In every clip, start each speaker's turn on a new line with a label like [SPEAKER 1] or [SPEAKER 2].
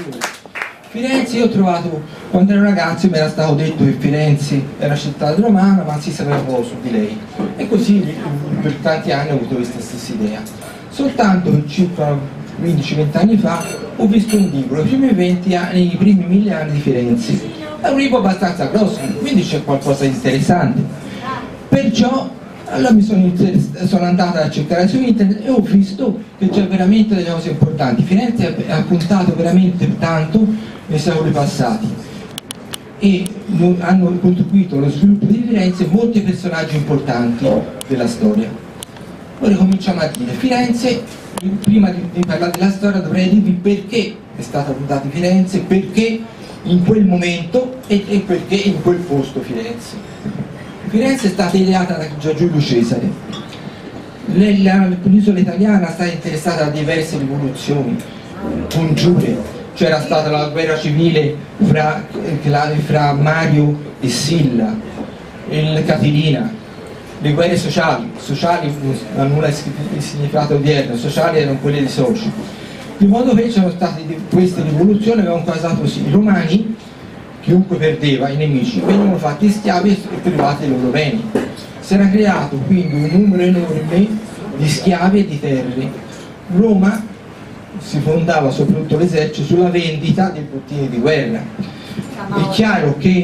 [SPEAKER 1] Firenze, io ho trovato, quando ero ragazzo mi era stato detto che Firenze era città romana, ma non si sapeva poco su di lei, e così per tanti anni ho avuto questa stessa idea. Soltanto che circa 15-20 anni fa ho visto un libro, i primi 1000 anni di Firenze. È un libro abbastanza grosso, quindi c'è qualcosa di interessante. Perciò allora sono andata a cercare su internet e ho visto che c'è veramente delle cose importanti. Firenze ha puntato veramente tanto nei secoli passati e hanno contribuito allo sviluppo di Firenze molti personaggi importanti della storia. Ora cominciamo a dire Firenze. Prima di parlare della storia dovrei dirvi perché è stata puntata Firenze, perché in quel momento e perché in quel posto Firenze. Firenze è stata ideata da Giulio Cesare. La penisola italiana è stata interessata da diverse rivoluzioni, congiure. C'era stata la guerra civile fra Mario e Silla, il Catilina, le guerre sociali non hanno il significato odierno, sociali erano quelle dei soci. Di modo che c'erano state queste rivoluzioni che avevano causato così. I romani, chiunque perdeva, i nemici, venivano fatti schiavi e privati dei loro beni. Si era creato quindi un numero enorme di schiavi e di terre. Roma si fondava, soprattutto l'esercito, sulla vendita dei bottini di guerra. È chiaro che...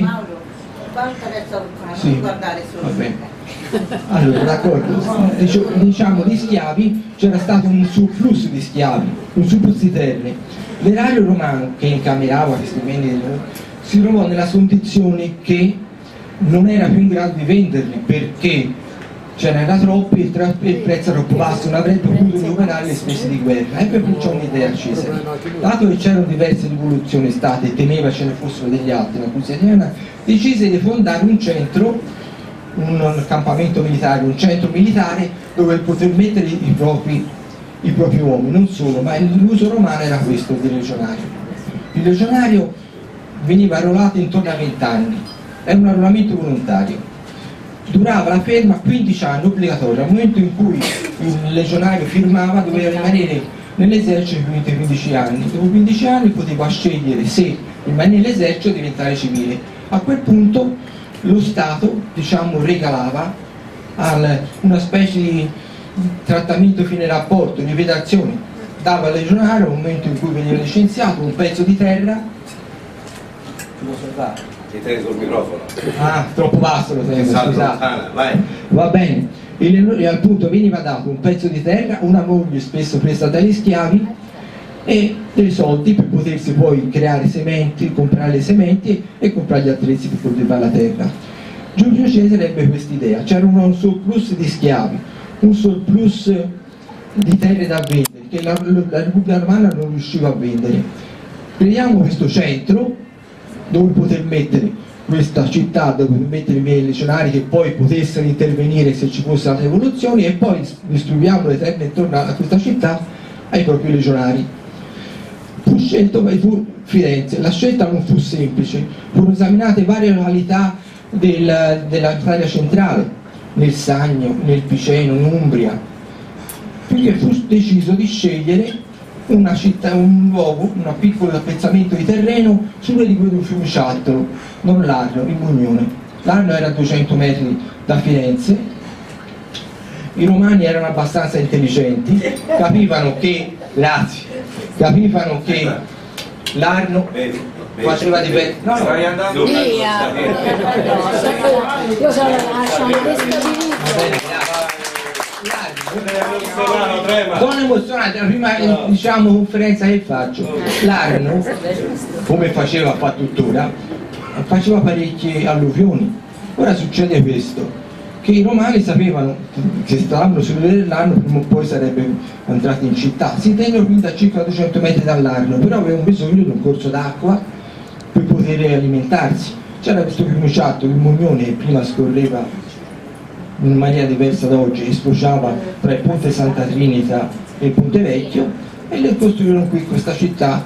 [SPEAKER 1] Sì, guardare solo. Allora, d'accordo, diciamo di schiavi, c'era stato un surplus di schiavi, un surplus di terre. L'erario romano che incamerava questi beni si trovò nella condizione che non era più in grado di venderli perché ce n'era troppi e il prezzo era troppo basso, non avrebbe potuto recuperare le spese di guerra. Ecco perciò un'idea a Cesare. Dato che c'erano diverse rivoluzioni state e temeva ce ne fossero degli altri, la Cuseriana decise di fondare un centro, un campamento militare, un centro militare dove poter mettere i propri uomini, non solo, ma l'uso romano era questo del legionario. Il legionario veniva arruolato intorno a 20 anni, è un arruolamento volontario, durava la ferma 15 anni obbligatoria. Al momento in cui il legionario firmava doveva rimanere nell'esercito per 15 anni, dopo 15 anni poteva scegliere se rimanere nell'esercito o diventare civile. A quel punto lo Stato, diciamo, regalava una specie di trattamento fine rapporto, di vedazione, dava al legionario al momento in cui veniva licenziato un pezzo di terra.
[SPEAKER 2] Ti tieni sul microfono.
[SPEAKER 1] Ah, troppo basso lo tengo, scusate. Va bene. E appunto veniva dato un pezzo di terra, una moglie spesso presa dagli schiavi e dei soldi per potersi poi creare sementi, comprare le sementi e comprare gli attrezzi per coltivare la terra. Giulio Cesare ebbe questa idea, c'era un surplus di schiavi, un surplus di terre da vendere che la Repubblica Romana non riusciva a vendere. Creiamo questo centro dove poter mettere questa città, dove poter mettere i miei legionari che poi potessero intervenire se ci fossero altre rivoluzioni, e poi distribuiamo le terre intorno a questa città ai propri legionari. Fu scelto Firenze. La scelta non fu semplice, furono esaminate varie località dell'Italia centrale, nel Sannio, nel Piceno, in Umbria, finché fu deciso di scegliere una città, un luogo, un piccolo appezzamento di terreno sulle rive del Fiumiciattolo, non l'Arno, il Mugnone. L'Arno era a 200 metri da Firenze. I romani erano abbastanza intelligenti, capivano che l'Arno faceva diversi... No,
[SPEAKER 2] stai andando via!
[SPEAKER 3] Io sono destabilizzato.
[SPEAKER 1] Sono emozionante, la prima diciamo conferenza che faccio. L'Arno, come fa tuttora, faceva parecchie alluvioni. Ora succede questo, che i romani sapevano che stavano sulle rive dell'Arno, prima o poi sarebbero entrati in città. Si tennero quindi a circa 200 metri dall'Arno, però avevano bisogno di un corso d'acqua per poter alimentarsi. C'era questo Fiumiciattolo, il Mugnone, che prima scorreva in maniera diversa da oggi, sfociava tra il Ponte Santa Trinita e il Ponte Vecchio, e le costruirono qui questa città.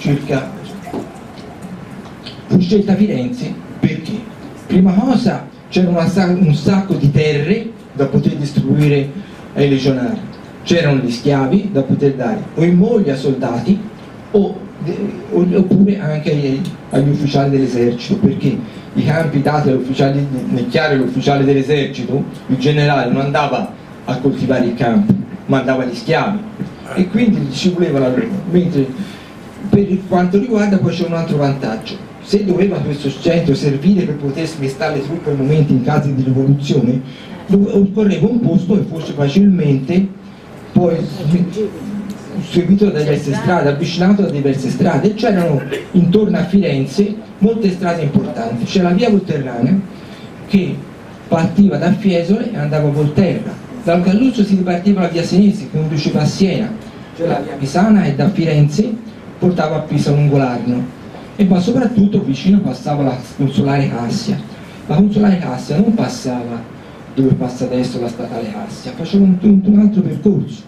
[SPEAKER 1] Fu scelta Firenze perché? Prima cosa, c'era un sacco di terre da poter distribuire ai legionari, c'erano gli schiavi da poter dare o in moglie a soldati o oppure anche agli ufficiali dell'esercito, perché i campi dati agli ufficiali, nel chiaro l'ufficiale dell'esercito, il generale non andava a coltivare il campo, ma andava agli schiavi, e quindi ci voleva la loro. Mentre per quanto riguarda poi c'è un altro vantaggio: se doveva questo centro servire per poter smestare le truppe al momento in caso di rivoluzione, occorreva un posto che fosse facilmente poi seguito da diverse strade, avvicinato da diverse strade, e c'erano intorno a Firenze molte strade importanti. C'è la via Volterrana che partiva da Fiesole e andava a Volterra, dal Galluzzo si ripartiva la via Senesi che conduceva a Siena, cioè la via Pisana, e da Firenze portava a Pisa lungo l'Arno, e ma soprattutto vicino passava la consolare Cassia. La consolare Cassia non passava dove passa adesso la statale Cassia, faceva un altro percorso.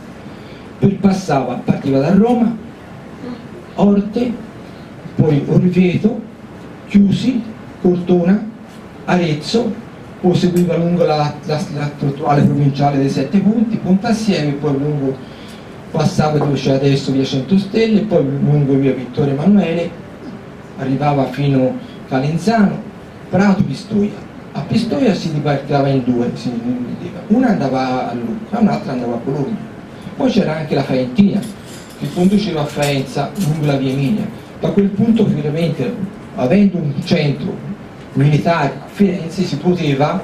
[SPEAKER 1] Partiva da Roma, Orte, poi Orvieto, Chiusi, Cortona, Arezzo, poi seguiva lungo l'attuale provinciale dei Sette Punti, Pontassieve, poi lungo passava dove c'è adesso via Cento Stelle, poi lungo via Vittorio Emanuele, arrivava fino a Calenzano, Prato, Pistoia. A Pistoia si dipartiva in due, una andava a Lucca, un'altra andava a Bologna. Poi c'era anche la Faentina che conduceva a Faenza lungo la via Emilia. Da quel punto veramente, avendo un centro militare a Firenze, si poteva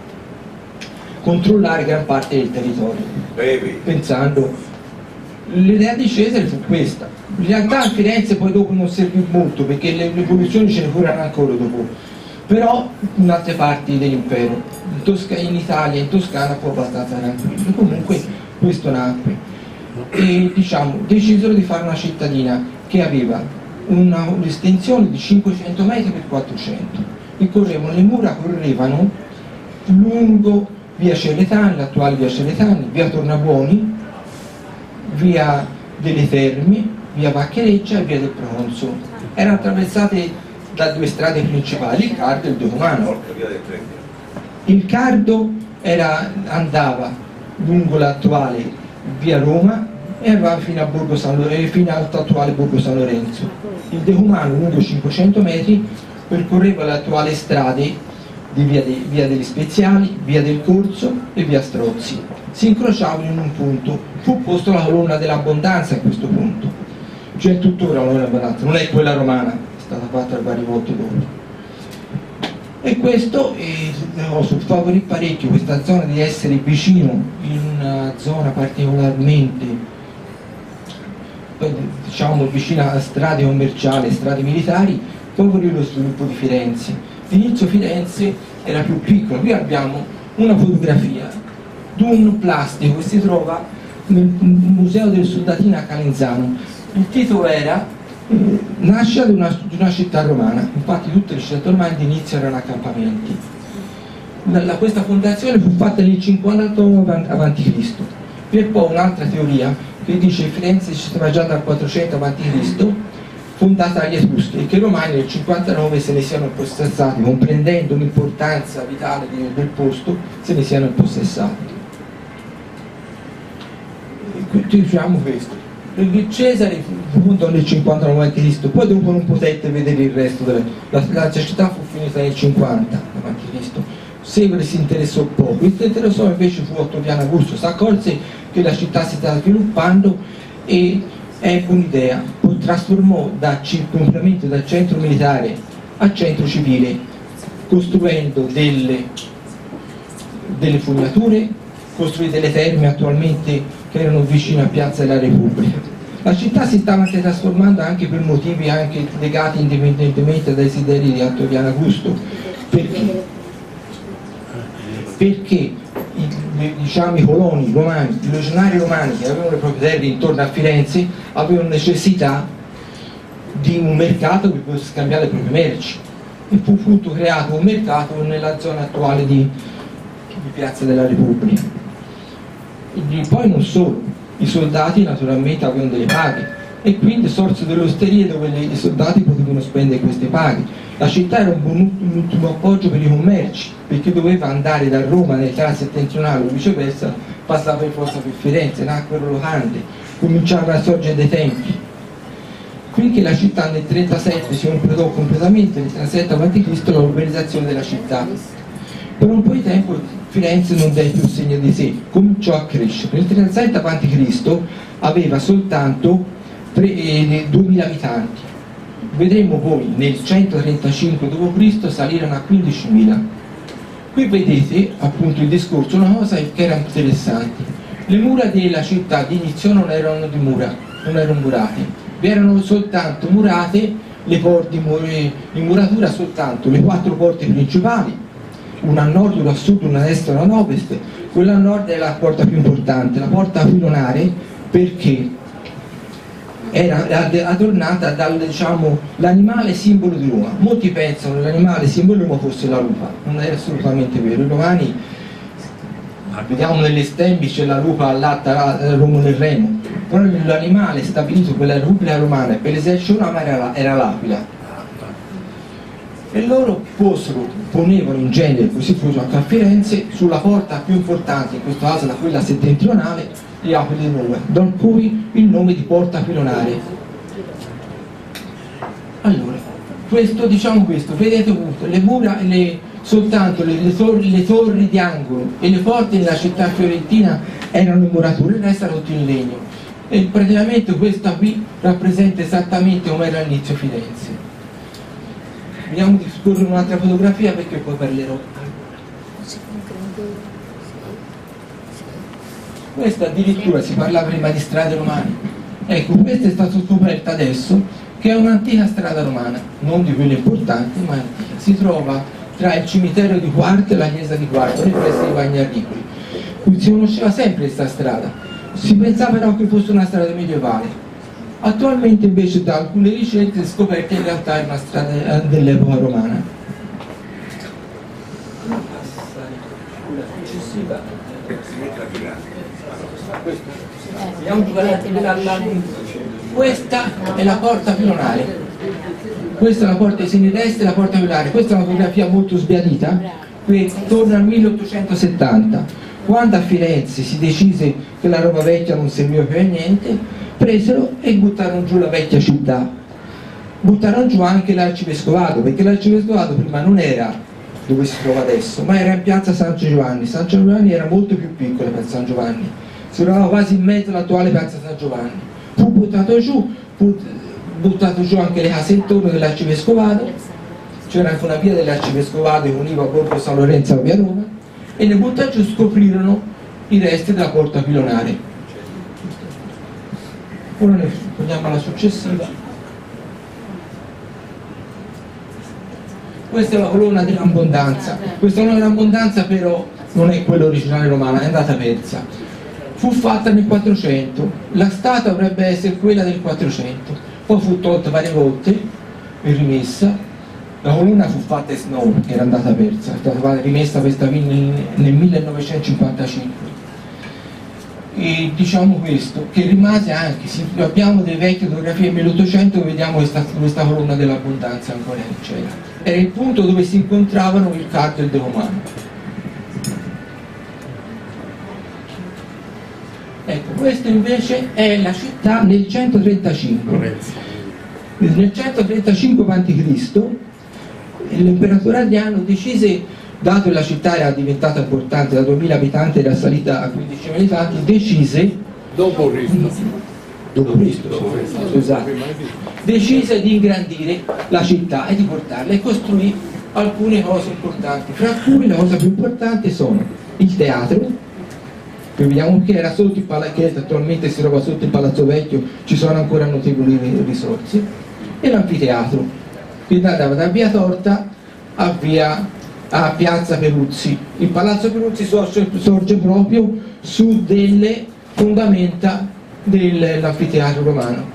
[SPEAKER 1] controllare gran parte del territorio. Pensando, l'idea di Cesare fu questa. In realtà a Firenze poi dopo non servì molto, perché le rivoluzioni ce ne furono ancora dopo, però in altre parti dell'impero, in Italia, in Toscana fu abbastanza tranquillo. Comunque questo nacque e decisero di fare una cittadina che aveva un'estensione di 500 metri per 400, e le mura correvano lungo via Ceretani, l'attuale via Ceretani, via Tornabuoni, via delle Terme, via Vacchereccia e via del Proconsolo. Erano attraversate da due strade principali, il Cardo e il Decumano. Il Cardo andava lungo l'attuale via Roma e arrivava fino all'attuale Borgo San Lorenzo. Il Decumano, lungo 500 metri, percorreva le attuali strade di via degli Speziali, via del Corso e via Strozzi. Si incrociavano in un punto, fu posto la colonna dell'abbondanza a questo punto, cioè tuttora la colonna dell'abbondanza, non è quella romana, è stata fatta varie volte dopo. E questo favorì parecchio questa zona di essere vicino in una zona particolarmente vicina a strade commerciali, strade militari, favorì lo sviluppo di Firenze. All'inizio Firenze era più piccola. Qui abbiamo una fotografia di un plastico che si trova nel Museo del Soldatino a Calenzano. Il titolo era nascita di una città romana. Infatti tutte le città romane d'inizio erano accampamenti. Questa fondazione fu fatta nel 58 a.C. Vi è poi un'altra teoria che dice che Firenze ci stava già dal 400 a.C., fondata dagli Etruschi, e che i Romani nel 59 se ne siano impossessati, comprendendo l'importanza vitale del posto, se ne siano impossessati. Diciamo questo. Cesare fondò nel 59 a.C., poi dopo non potette vedere il resto la città fu finita nel 50 a.C. Severe si interessò poco, il interessò invece fu Ottaviano Augusto, si accorse che la città si stava sviluppando e ebbe un'idea, trasformò completamente dal centro militare a centro civile, costruendo delle fognature, costruì delle terme attualmente che erano vicine a Piazza della Repubblica. La città si stava anche trasformando anche per motivi anche legati indipendentemente dai desideri di Ottaviano Augusto. Perché i coloni romani, i legionari romani che avevano le proprie terre intorno a Firenze avevano necessità di un mercato per poter scambiare le proprie merci, e fu appunto creato un mercato nella zona attuale di Piazza della Repubblica. E poi non solo, i soldati naturalmente avevano delle paghe e quindi sorsero delle osterie dove i soldati potevano spendere queste paghe. La città era un ultimo appoggio per i commerci, perché doveva andare da Roma nell'Italia settentrionale o viceversa, passava per forza per Firenze, nacquero locande, cominciava a sorgere dei tempi. finché la città nel 37 si completò completamente, nel 37 a.C. l'urbanizzazione della città. Per un po' di tempo Firenze non dà più segno di sé, cominciò a crescere. Nel 37 a.C. aveva soltanto 2000 abitanti. Vedremo poi nel 135 d.C. salirono a 15.000. Qui vedete appunto il discorso, una cosa che era interessante. Le mura della città di inizio non erano di mura, non erano murate, vi erano soltanto murate le porte in muratura, soltanto le 4 porte principali, una a nord, una a sud, una a est e una ad ovest. Quella a nord è la porta più importante, la porta aquilonare, perché era adornata dal, diciamo, l'animale simbolo di Roma. Molti pensano che l'animale simbolo di Roma fosse la lupa, non è assolutamente vero. I romani, vediamo nelle stemmi c'è la lupa allatta Romolo e Remo, però l'animale stabilito per la Repubblica Romana e per l'esercito romano era l'aquila. E loro ponevano in genere, così fu anche a Firenze, sulla porta più importante, in questo caso da quella settentrionale, le aquile di nome, da cui il nome di porta aquilonare. Allora, questo, vedete appunto, le mura, soltanto le torri di angolo e le porte della città fiorentina erano in muratura, il resto era tutto in legno. E praticamente questa qui rappresenta esattamente come era all'inizio Firenze. Vediamo di scorrere un'altra fotografia perché poi parlerò. Questa addirittura si parlava prima di strade romane. Ecco, questa è stata scoperta adesso che è un'antica strada romana, non di quelle importanti, ma antica. Si trova tra il cimitero di Quarto e la chiesa di Quarto, nei pressi di Bagnaricoli. Qui si conosceva sempre questa strada. Si pensava però che fosse una strada medievale. Attualmente invece da alcune ricerche è scoperta in realtà è una strada dell'epoca romana. Questa è la porta aquilonare, questa è la porta di Senideste e la porta aquilonare. Questa è una fotografia molto sbiadita, qui torna al 1870, quando a Firenze si decise che la Roma vecchia non serviva più a niente, presero e buttarono giù la vecchia città, buttarono giù anche l'arcivescovato, perché l'arcivescovato prima non era dove si trova adesso, ma era in piazza San Giovanni. San Giovanni era molto più piccola per San Giovanni, si trovava quasi in mezzo all'attuale piazza San Giovanni. Fu buttato giù anche le case intorno dell'arcivescovato, c'era anche una via dell'arcivescovato che univa Borgo San Lorenzo a via Roma, e le buttò giù, scoprirono i resti della porta aquilonare. Ora ne prendiamo la successiva. Questa è la colonna dell'abbondanza. Questa colonna dell'abbondanza però non è quella originale romana, è andata persa. Fu fatta nel 400, la statua dovrebbe essere quella del 400, poi fu tolta varie volte e rimessa. La colonna fu fatta a Snow, che era andata persa, è stata rimessa questa qui nel 1955. E diciamo questo, che rimase anche, abbiamo delle vecchie fotografie del 1800 dove vediamo questa colonna dell'abbondanza ancora c'era. Era il punto dove si incontravano il Cardo e il Decomano. Ecco, questa invece è la città nel 135. Nel 135 a.C. l'imperatore Adriano decise, dato che la città era diventata importante, da 2000 abitanti era salita a 15.000 abitanti, decise decise di ingrandire la città e di portarla e costruì alcune cose importanti, fra cui la cosa più importante sono il teatro, che vediamo che era sotto il palazzo, che attualmente si trova sotto il Palazzo Vecchio, ci sono ancora notevoli risorse, e l'anfiteatro, che andava da via Torta a piazza Peruzzi. Il Palazzo Peruzzi sorge proprio su delle fondamenta dell'anfiteatro romano.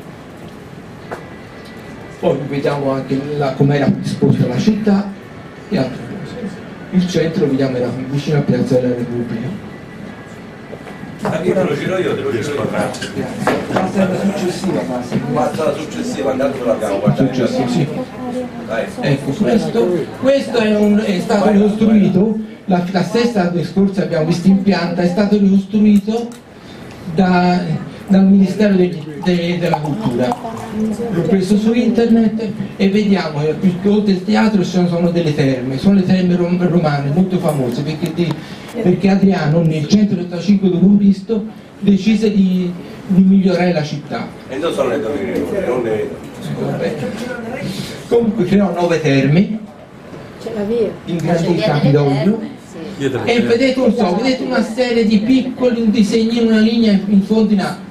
[SPEAKER 1] Poi vediamo anche come era disposta la città e altre cose. Il centro vediamo era vicino a Piazza della Repubblica.
[SPEAKER 2] Te lo giro io, te lo giro io.
[SPEAKER 1] Passa la successiva,
[SPEAKER 2] Passa la successiva, andando l'abbiamo guardato.
[SPEAKER 1] sì. Ecco, questo è stato ricostruito, la stessa scorsa abbiamo visto in pianta, è stato ricostruito dal Ministero della Cultura. l'ho preso su internet e vediamo che oltre il teatro ci sono delle terme, sono le terme romane molto famose perché Adriano nel 185 d.C. decise di migliorare la città.
[SPEAKER 2] E non sono le donne, non le...
[SPEAKER 1] Comunque creò 9 terme, ingrandì il Campidoglio e vedete, vedete una serie di piccoli disegnini, una linea in fondo in alto,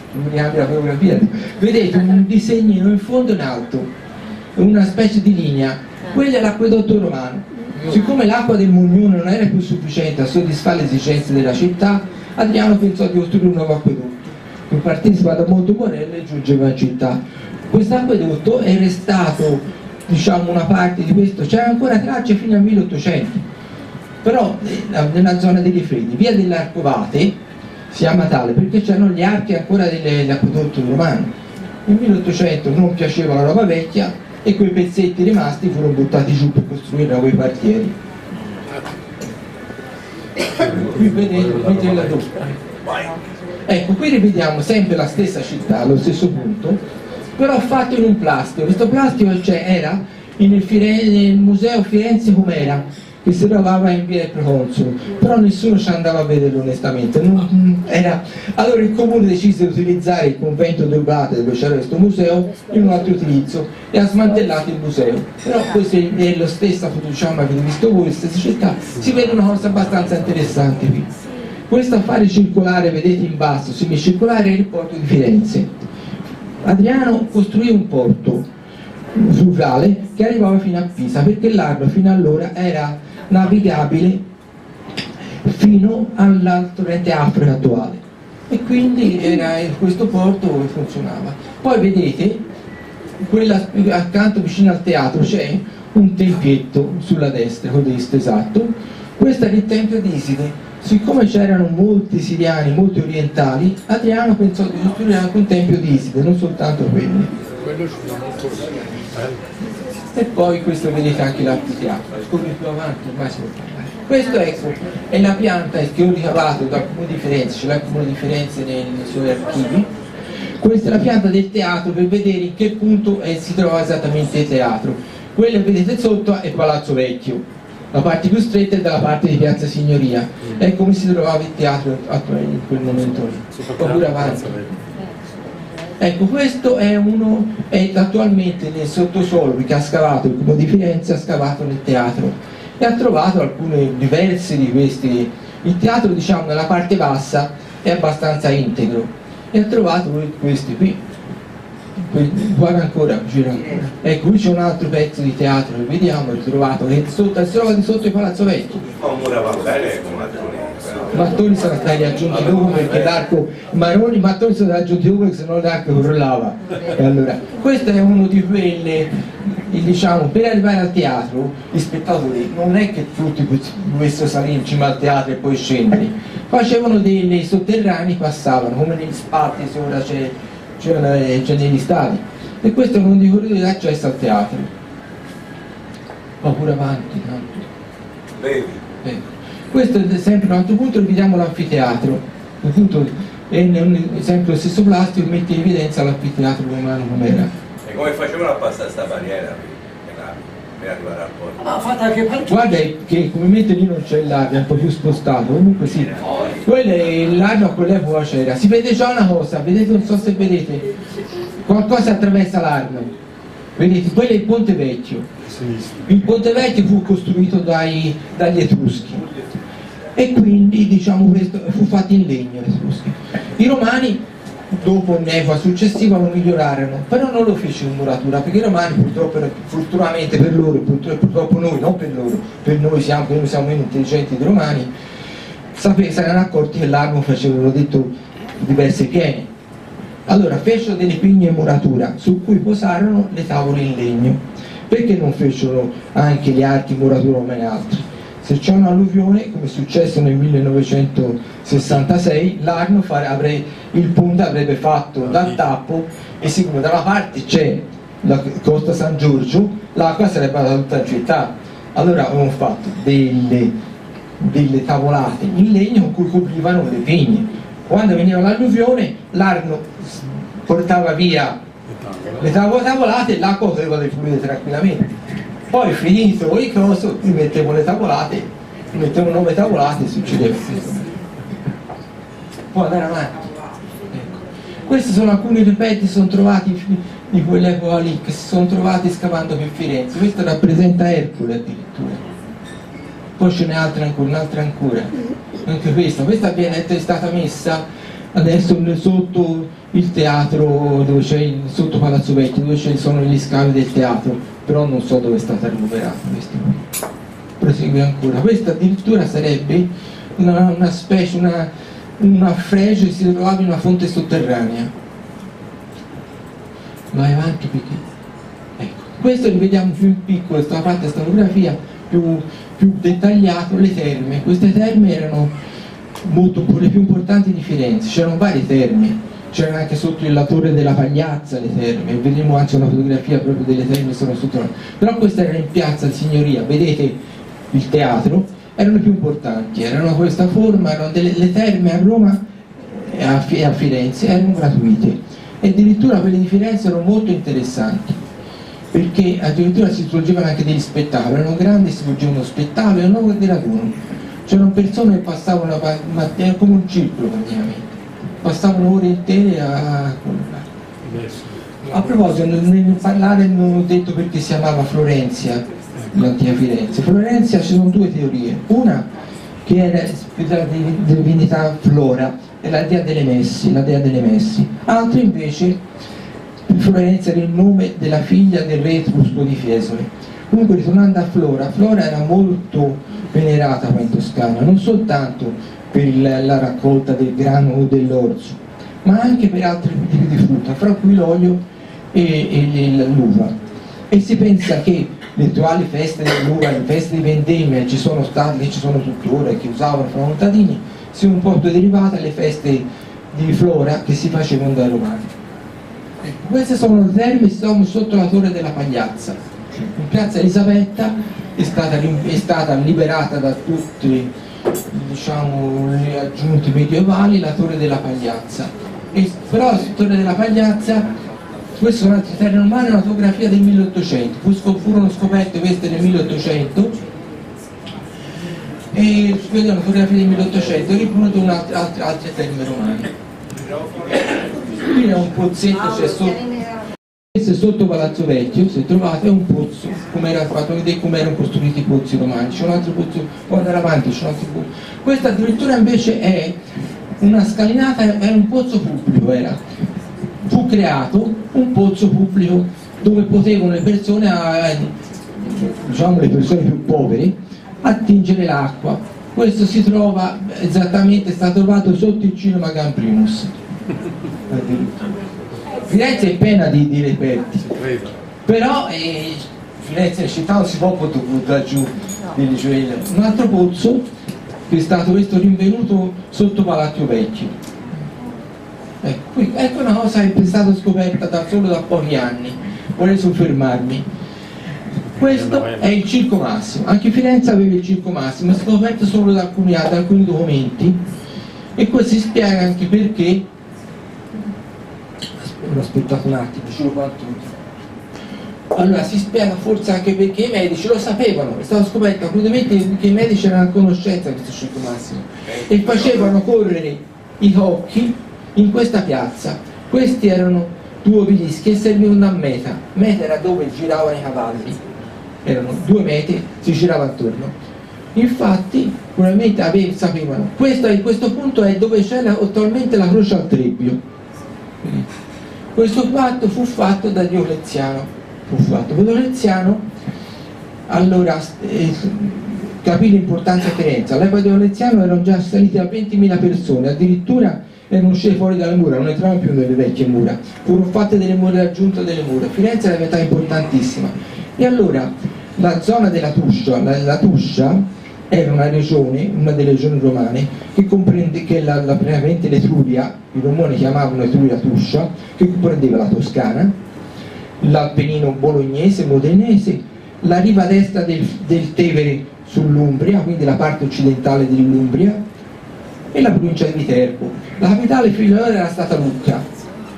[SPEAKER 1] vedete un disegnino in fondo in alto, una specie di linea, quello è l'acquedotto romano. Siccome l'acqua del Mugnone non era più sufficiente a soddisfare le esigenze della città, Adriano pensò di costruire un nuovo acquedotto che partecipa da Montemorello e giungeva in città. Questo acquedotto è restato, diciamo, una parte di questo, c'era ancora tracce fino al 1800, però nella zona dei Rifredi, via dell'Arcovate si chiama tale perché c'erano gli archi ancora dell'acquedotto romano. Nel 1800 non piaceva la roba vecchia e quei pezzetti rimasti furono buttati giù per costruire nuovi quartieri. Qui vedete la doppia. Ecco, qui rivediamo sempre la stessa città, allo stesso punto, però fatto in un plastico. Questo plastico era nel museo Firenze Comera, che si trovava in via del Proconsolo, però nessuno ci andava a vederlo onestamente. Allora il comune decise di utilizzare il convento di Oblate, dove c'era questo museo, in un altro utilizzo e ha smantellato il museo. Però questo è lo stesso, diciamo, avete visto voi, la stessa città, si vede una cosa abbastanza interessante qui. Questo affare circolare, vedete in basso, semicircolare, è il porto di Firenze. Adriano costruì un porto fluviale che arrivava fino a Pisa, perché l'Arno fino allora era navigabile fino al torrente Africa attuale, e quindi era questo porto che funzionava. Poi vedete, accanto vicino al teatro c'è un tempietto sulla destra, codesto esatto. Questo era il tempio di Iside. Siccome c'erano molti siriani, molti orientali, Adriano pensò di costruire anche un tempio di Iside, non soltanto quelli. E poi questo vedete anche l'anfiteatro, come più avanti ormai si può parlare. Questo, ecco, è la pianta che ho ricavato dal Comune di Firenze, ce l'ha il Comune di Firenze nei suoi archivi. Questa è la pianta del teatro per vedere in che punto si trova esattamente il teatro. Quella che vedete sotto è Palazzo Vecchio, la parte più stretta è dalla parte di Piazza Signoria, è come si trovava il teatro in quel momento lì. Oppure avanti. Ecco, questo è attualmente nel sottosuolo che ha scavato il Comune di Firenze, ha scavato nel teatro e ha trovato alcune diverse di questi. Il teatro, diciamo, nella parte bassa è abbastanza integro e ha trovato questi qui. Guarda ancora, gira ancora. Ecco, qui c'è un altro pezzo di teatro che vediamo, ritrovato, che si trova di sotto il Palazzo Vecchio. Mattoni sono stati aggiunti dopo perché l'arco Maroni, mattoni sono stati aggiunti dopo perché sennò l'arco crollava. E allora, questo è uno di quelle, diciamo, per arrivare al teatro gli spettatori non è che tutti dovessero salire in cima al teatro e poi scendere, facevano dei sotterranei, passavano come negli spalti, se ora c'è negli stadi, e questo è uno dei corridoi d'accesso al teatro. Va pure avanti, no? Ecco. Questo è sempre un altro punto, vediamo l'anfiteatro, appunto è sempre lo stesso plastico, mette in evidenza l'anfiteatro romano com'era.
[SPEAKER 2] E come facevano a passare sta barriera per arrivare al porto?
[SPEAKER 1] Guarda che come mette lì non c'è l'aria, è un po' più spostato, comunque sì. L'aria a quell'epoca c'era. Si vede già una cosa, vedete, non so se vedete, qualcosa attraversa l'Arno. Vedete, quello è il Ponte Vecchio. Il Ponte Vecchio fu costruito dagli Etruschi. E quindi, diciamo, questo fu fatto in legno l'Etruschi. I Romani dopo un'epoca successiva lo migliorarono, però non lo fecero in muratura, perché i Romani purtroppo, fortunatamente per loro, purtroppo noi, non per loro, per noi siamo meno intelligenti dei Romani, si erano accorti che l'Arno faceva, l'ho detto, diverse piene. Allora fecero delle pigne in muratura su cui posarono le tavole in legno. Perché non fecero anche gli archi in muratura come altri? Se c'è un'alluvione, come è successo nel 1966, l'Arno il ponte avrebbe fatto dal tappo, e siccome da una parte c'è la Costa San Giorgio, l'acqua sarebbe andata tutta in città. Allora avevano fatto delle tavolate in legno con cui coprivano le pigne. Quando veniva l'alluvione, l'Arno portava via Le tavolate l'acqua poteva defluire tranquillamente. Poi finito il coso, mi mettevo le tavolate, mi mettevo 9 tavolate e succedeva questo. Può andare avanti. Ecco. Questi sono alcuni reperti che sono trovati di quell'epoca lì, che si sono trovati scavando per Firenze. Questo rappresenta Ercole addirittura. Poi ce n'è un'altra ancora. Anche questa è stata messa adesso sotto il teatro, dove c'è sotto Palazzo Vecchio, dove ci sono gli scavi del teatro, però non so dove è stata recuperata. Prosegue ancora. Questa addirittura sarebbe una specie, una fregio che si trovava in una fonte sotterranea. Vai avanti perché. Ecco. Questo li vediamo più in piccolo, è stata fatta questa fotografia più dettagliato, le terme. Queste terme erano le più importanti di Firenze, c'erano varie terme, c'erano anche sotto la torre della Pagliazza le terme, vedremo anche una fotografia proprio delle terme che sono sotto, però queste erano in piazza di Signoria, vedete il teatro, erano le più importanti, erano questa forma, erano le terme a Roma e a Firenze, erano gratuite e addirittura quelle di Firenze erano molto interessanti, perché addirittura si svolgevano anche degli spettacoli, erano grandi, si svolgevano spettacoli, erano di raduno. C'erano persone che passavano come un circolo praticamente, passavano ore intere a proposito, nel parlare non ho detto perché si chiamava Florenzia, l'antica Firenze. Florenzia ci sono due teorie, una che era della divinità Flora, è la dea delle messi, altre invece Florenzia era il nome della figlia del re etrusco di Fiesole. Comunque ritornando a Flora era molto venerata qua in Toscana, non soltanto per la raccolta del grano o dell'orzo, ma anche per altri tipi di frutta, fra cui l'olio e l'uva. E si pensa che le attuali feste dell'uva, le feste di vendemmia ci sono state, che ci sono tuttora e che usavano fra contadini, siano un po' derivate alle feste di Flora che si facevano dai Romani. Ecco, queste sono le terme, siamo sotto la torre della Pagliazza. In piazza Elisabetta è stata liberata da tutti, diciamo, gli aggiunti medievali la torre della Pagliazza. Però la torre della Pagliazza, queste sono altre terre romane, è una fotografia del 1800, furono scoperte queste nel 1800 e si vede una fotografia del 1800 e riprodotto altre terme romane. Qui è un pozzetto, c'è sotto. Questo è sotto Palazzo Vecchio, se trovate è un pozzo, come era fatto vedere come erano costruiti i pozzi romani, c'è un altro pozzo, può andare avanti, c'è un altro pozzo. Questa addirittura invece è una scalinata, è un pozzo pubblico, fu creato un pozzo pubblico dove potevano le persone, diciamo le persone più povere, attingere l'acqua. Questo si trova esattamente, è stato trovato sotto il cinema Camprimus. Firenze è piena di reperti, però Firenze è città, non si può buttare giù delle gioielli. Un altro pozzo che è stato questo rinvenuto sotto Palazzo Vecchio. Ecco una cosa che è stata scoperta solo da pochi anni, vorrei soffermarmi. Questo è il Circo Massimo, anche Firenze aveva il Circo Massimo, è scoperto solo da alcuni documenti e questo si spiega anche perché. Aspettate un attimo, ce l'ho quanto. Allora si spiega forse anche perché i medici lo sapevano, è stato scoperto crudamente che i medici erano a conoscenza di questo Circo Massimo e facevano correre i cocchi in questa piazza. Questi erano due obelischi e servivano a meta. Meta era dove giravano i cavalli, erano 2 mete, si girava attorno. Infatti probabilmente sapevano, questo punto è dove c'è attualmente la croce al Trebbio. Questo fatto fu fatto da Diocleziano. Diocleziano allora capì l'importanza di Firenze. All'epoca di Diocleziano erano già saliti a 20.000 persone, addirittura erano usciti fuori dalle mura, non entravano più nelle vecchie mura, furono fatte delle mura, aggiunte delle mura. Firenze era diventata importantissima. E allora la zona della Tuscia, la Tuscia era una delle regioni romane che comprende praticamente l'Etruria, i romani chiamavano Etruria Tuscia, che comprendeva la Toscana, l'Appennino bolognese, modenese, la riva destra del Tevere sull'Umbria, quindi la parte occidentale dell'Umbria, e la provincia di Viterbo. La capitale finora era stata Lucca,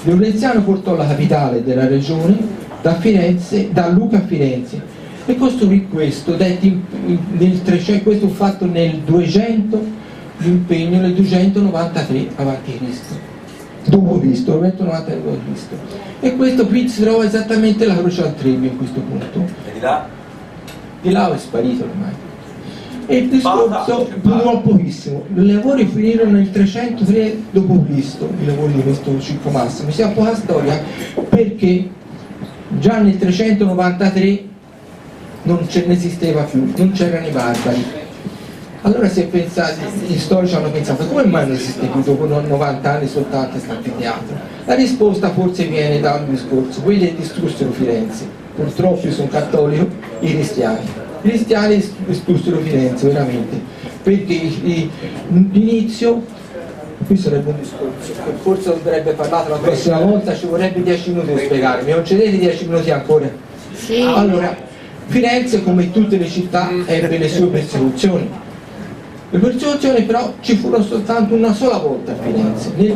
[SPEAKER 1] Dioleziano portò la capitale della regione da Lucca a Firenze e costruì questo, questo fatto nel 200, l'impegno nel 293 a.C. dopo Cristo, 293 a.C. E questo qui si trova esattamente la croce al Trebbio in questo punto.
[SPEAKER 2] E di là?
[SPEAKER 1] Di là è sparito ormai. E il discorso durò pochissimo. I lavori finirono nel 303 d.C., i lavori di questo Circo Massimo. Si ha poca storia perché già nel 393 non ce ne esisteva più, non c'erano i barbari. Allora si è pensato, gli storici hanno pensato come mai non esiste più dopo 90 anni soltanto questo anfiteatro? La risposta forse viene da un discorso: quelli che distrussero Firenze, purtroppo io sono cattolico, i cristiani distrussero Firenze veramente, perché l'inizio, qui sarebbe un discorso che forse andrebbe parlato la prossima volta, ci vorrebbe 10 minuti per spiegare, mi concedete 10 minuti ancora?
[SPEAKER 3] Sì.
[SPEAKER 1] Allora, Firenze, come tutte le città, ebbe le sue persecuzioni. Le persecuzioni però ci furono soltanto una sola volta a Firenze, nel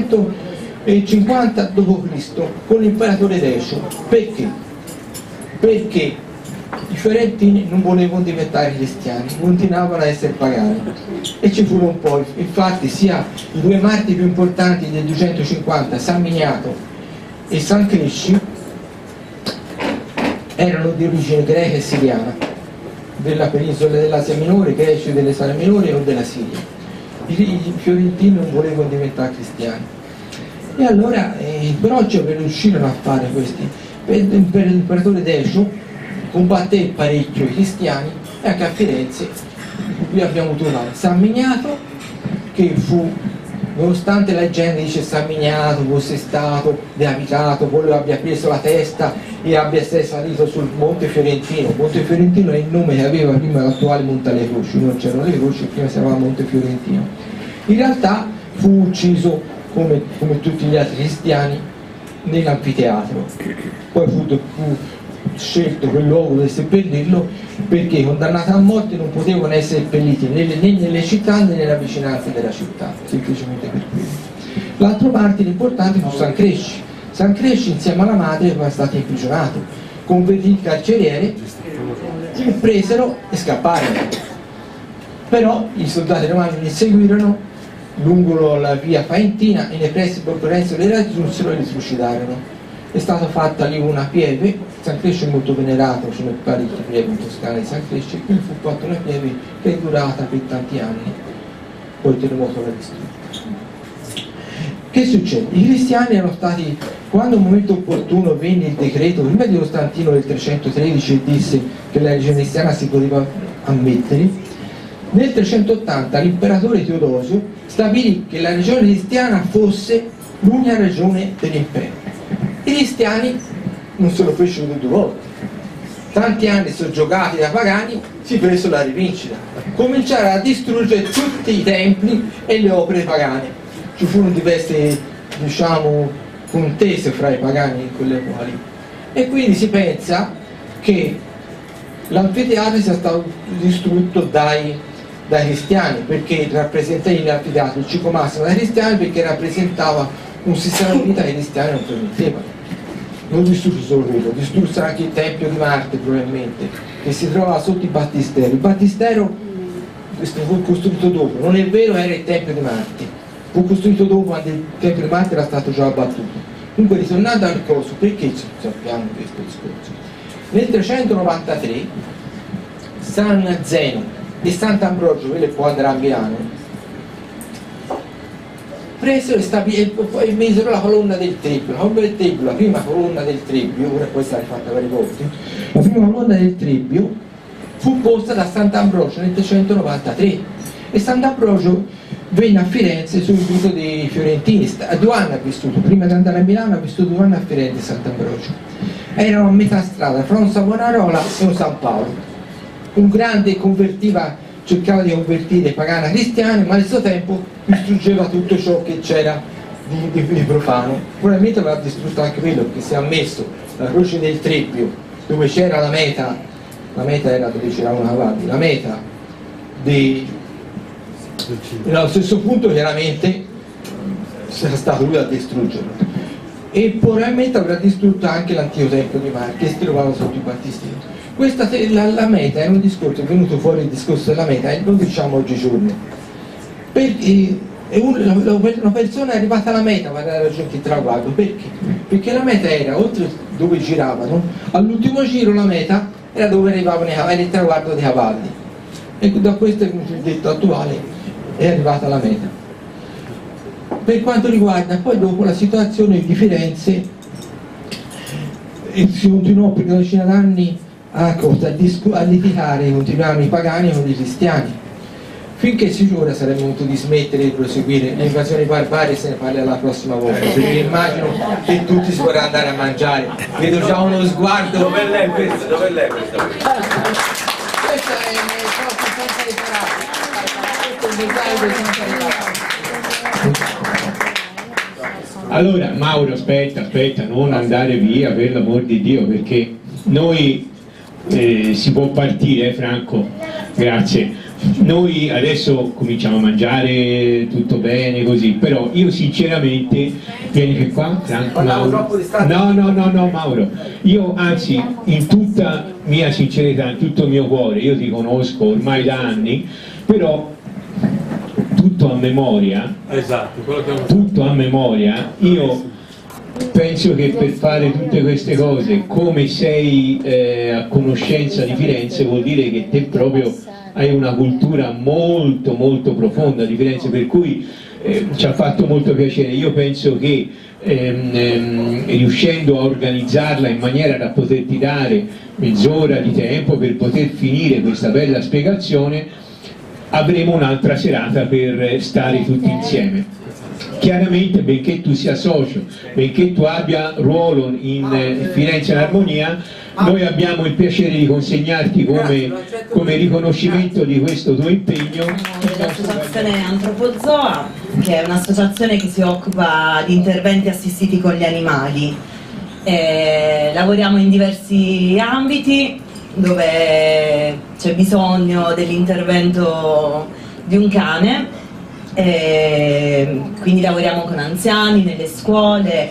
[SPEAKER 1] 250 d.C. con l'imperatore Decio. Perché? Perché i fiorentini non volevano diventare cristiani, continuavano a essere pagani e ci furono un po', infatti sia i due martiri più importanti del 250, San Miniato e San Cresci, erano di origine greca e siriana, della penisola dell'Asia Minore, greci delle Sale Minori o della Siria. I fiorentini non volevano diventare cristiani e allora però riuscirono a fare questi. Per l'imperatore Decio combatté parecchio i cristiani e anche a Firenze qui abbiamo trovato San Miniato, che fu, nonostante la leggenda dice San Miniato fosse stato decapitato, poi lo abbia preso la testa e abbia salito sul Monte Fiorentino. Monte Fiorentino è il nome che aveva prima l'attuale Monte alle Croci, non c'erano le croci, prima si chiamava Monte Fiorentino. In realtà fu ucciso come tutti gli altri cristiani nell'anfiteatro, poi fu scelto quel luogo dove seppellirlo perché condannati a morte non potevano essere seppelliti né nelle città né nella vicinanza della città, semplicemente per quello. L'altro martire importante fu San Cresci. San Cresci insieme alla madre era stato imprigionato, convertì carceriere, li presero e scapparono. Però i soldati romani li seguirono lungo la via Faentina e nei pressi di Lorenzo li raggiunsero e li trucidarono. È stata fatta lì una pieve, San Cresci è molto venerato, ci sono parecchi pievi in Toscana di San Cresci, e qui fu fatta una pieve che è durata per tanti anni, poi il terremoto l'ha distrutta. Che succede? I cristiani erano stati, quando al momento opportuno venne il decreto, prima di Costantino del 313 e disse che la religione cristiana si poteva ammettere, nel 380 l'imperatore Teodosio stabilì che la religione cristiana fosse l'unica ragione dell'impero. I cristiani non se lo fecero due volte, tanti anni soggiogati da pagani, si presero la rivincita, cominciarono a distruggere tutti i templi e le opere pagane. Ci furono diverse, diciamo, contese fra i pagani in quelle quali, e quindi si pensa che l'anfiteatro sia stato distrutto dai cristiani, perché rappresentava l'anfiteatro, il Circo Massimo dai cristiani, perché rappresentava un sistema di vita che i cristiani non permettevano. Non distrusse solo quello, distrusse anche il Tempio di Marte probabilmente, che si trovava sotto il battistero. Il battistero fu costruito dopo, non è vero, era il Tempio di Marte, fu costruito dopo quando il Tempio di Marte era stato già abbattuto. Comunque, ritornando al coso, perché sappiamo questo discorso? Nel 393 San Zeno e Sant'Ambrogio, quello che può andare a Milano, presero e misero la colonna del Trebbio. La colonna del Trebbio, la prima colonna del Trebbio, ora può essere fatta varie volte, la prima colonna del Trebbio fu posta da Sant'Ambrogio nel 393 e Sant'Ambrogio venne a Firenze sul invito dei fiorentini. 2 anni ha vissuto, prima di andare a Milano ha vissuto 2 anni a Firenze Sant'Ambrogio. Erano a metà strada fra un Savonarola e un San Paolo. Un grande cercava di convertire i pagani a cristiani, ma al suo tempo distruggeva tutto ciò che c'era di profano. Probabilmente aveva distrutto anche quello, perché si è messo la croce del Trebbio, dove c'era la meta era dove c'era una cavalli, la meta allo stesso punto chiaramente sarà stato lui a distruggerlo. e probabilmente avrà distrutto anche l'antico tempio di Marte che si trovava sotto i battisteri. La meta è un discorso, è venuto fuori il discorso della meta e lo diciamo oggigiorno, perché una persona è arrivata alla meta quando ha raggiunto il traguardo. Perché? Perché la meta era, oltre dove giravano, all'ultimo giro la meta era dove arrivavano era il traguardo dei cavalli, e da questo è venuto il detto attuale, è arrivata alla meta. Per quanto riguarda poi dopo la situazione di Firenze, si continuò per una decina d'anni a litigare, continuavano i pagani con i cristiani, finché sicura saremmo dovuti dismettere di proseguire le invasioni barbare, e se ne parla la prossima volta, perché immagino che tutti si vorranno andare a mangiare. Vedo già uno sguardo.
[SPEAKER 2] Dov'è lei questa? Dov'è lei questa?
[SPEAKER 1] Questa è
[SPEAKER 4] Allora Mauro, aspetta, non andare via per l'amor di Dio, perché noi si può partire, Franco, grazie. Noi adesso cominciamo a mangiare tutto bene così, però io sinceramente, vieni qua, Franco, Mauro. No, Mauro, io anzi, in tutta mia sincerità, in tutto il mio cuore, io ti conosco ormai da anni, però tutto a memoria, tutto a memoria, io penso che per fare tutte queste cose, come sei a conoscenza di Firenze, vuol dire che te proprio hai una cultura molto molto profonda di Firenze, per cui ci ha fatto molto piacere. Io penso che riuscendo a organizzarla in maniera da poterti dare mezz'ora di tempo per poter finire questa bella spiegazione, avremo un'altra serata per stare tutti insieme. Chiaramente, benché tu sia socio, benché tu abbia ruolo in Firenze in Armonia, noi abbiamo il piacere di consegnarti come riconoscimento di questo tuo impegno
[SPEAKER 5] l'associazione Antropozoa, che è un'associazione che si occupa di interventi assistiti con gli animali. Lavoriamo in diversi ambiti dove c'è bisogno dell'intervento di un cane. Quindi lavoriamo con anziani, nelle scuole,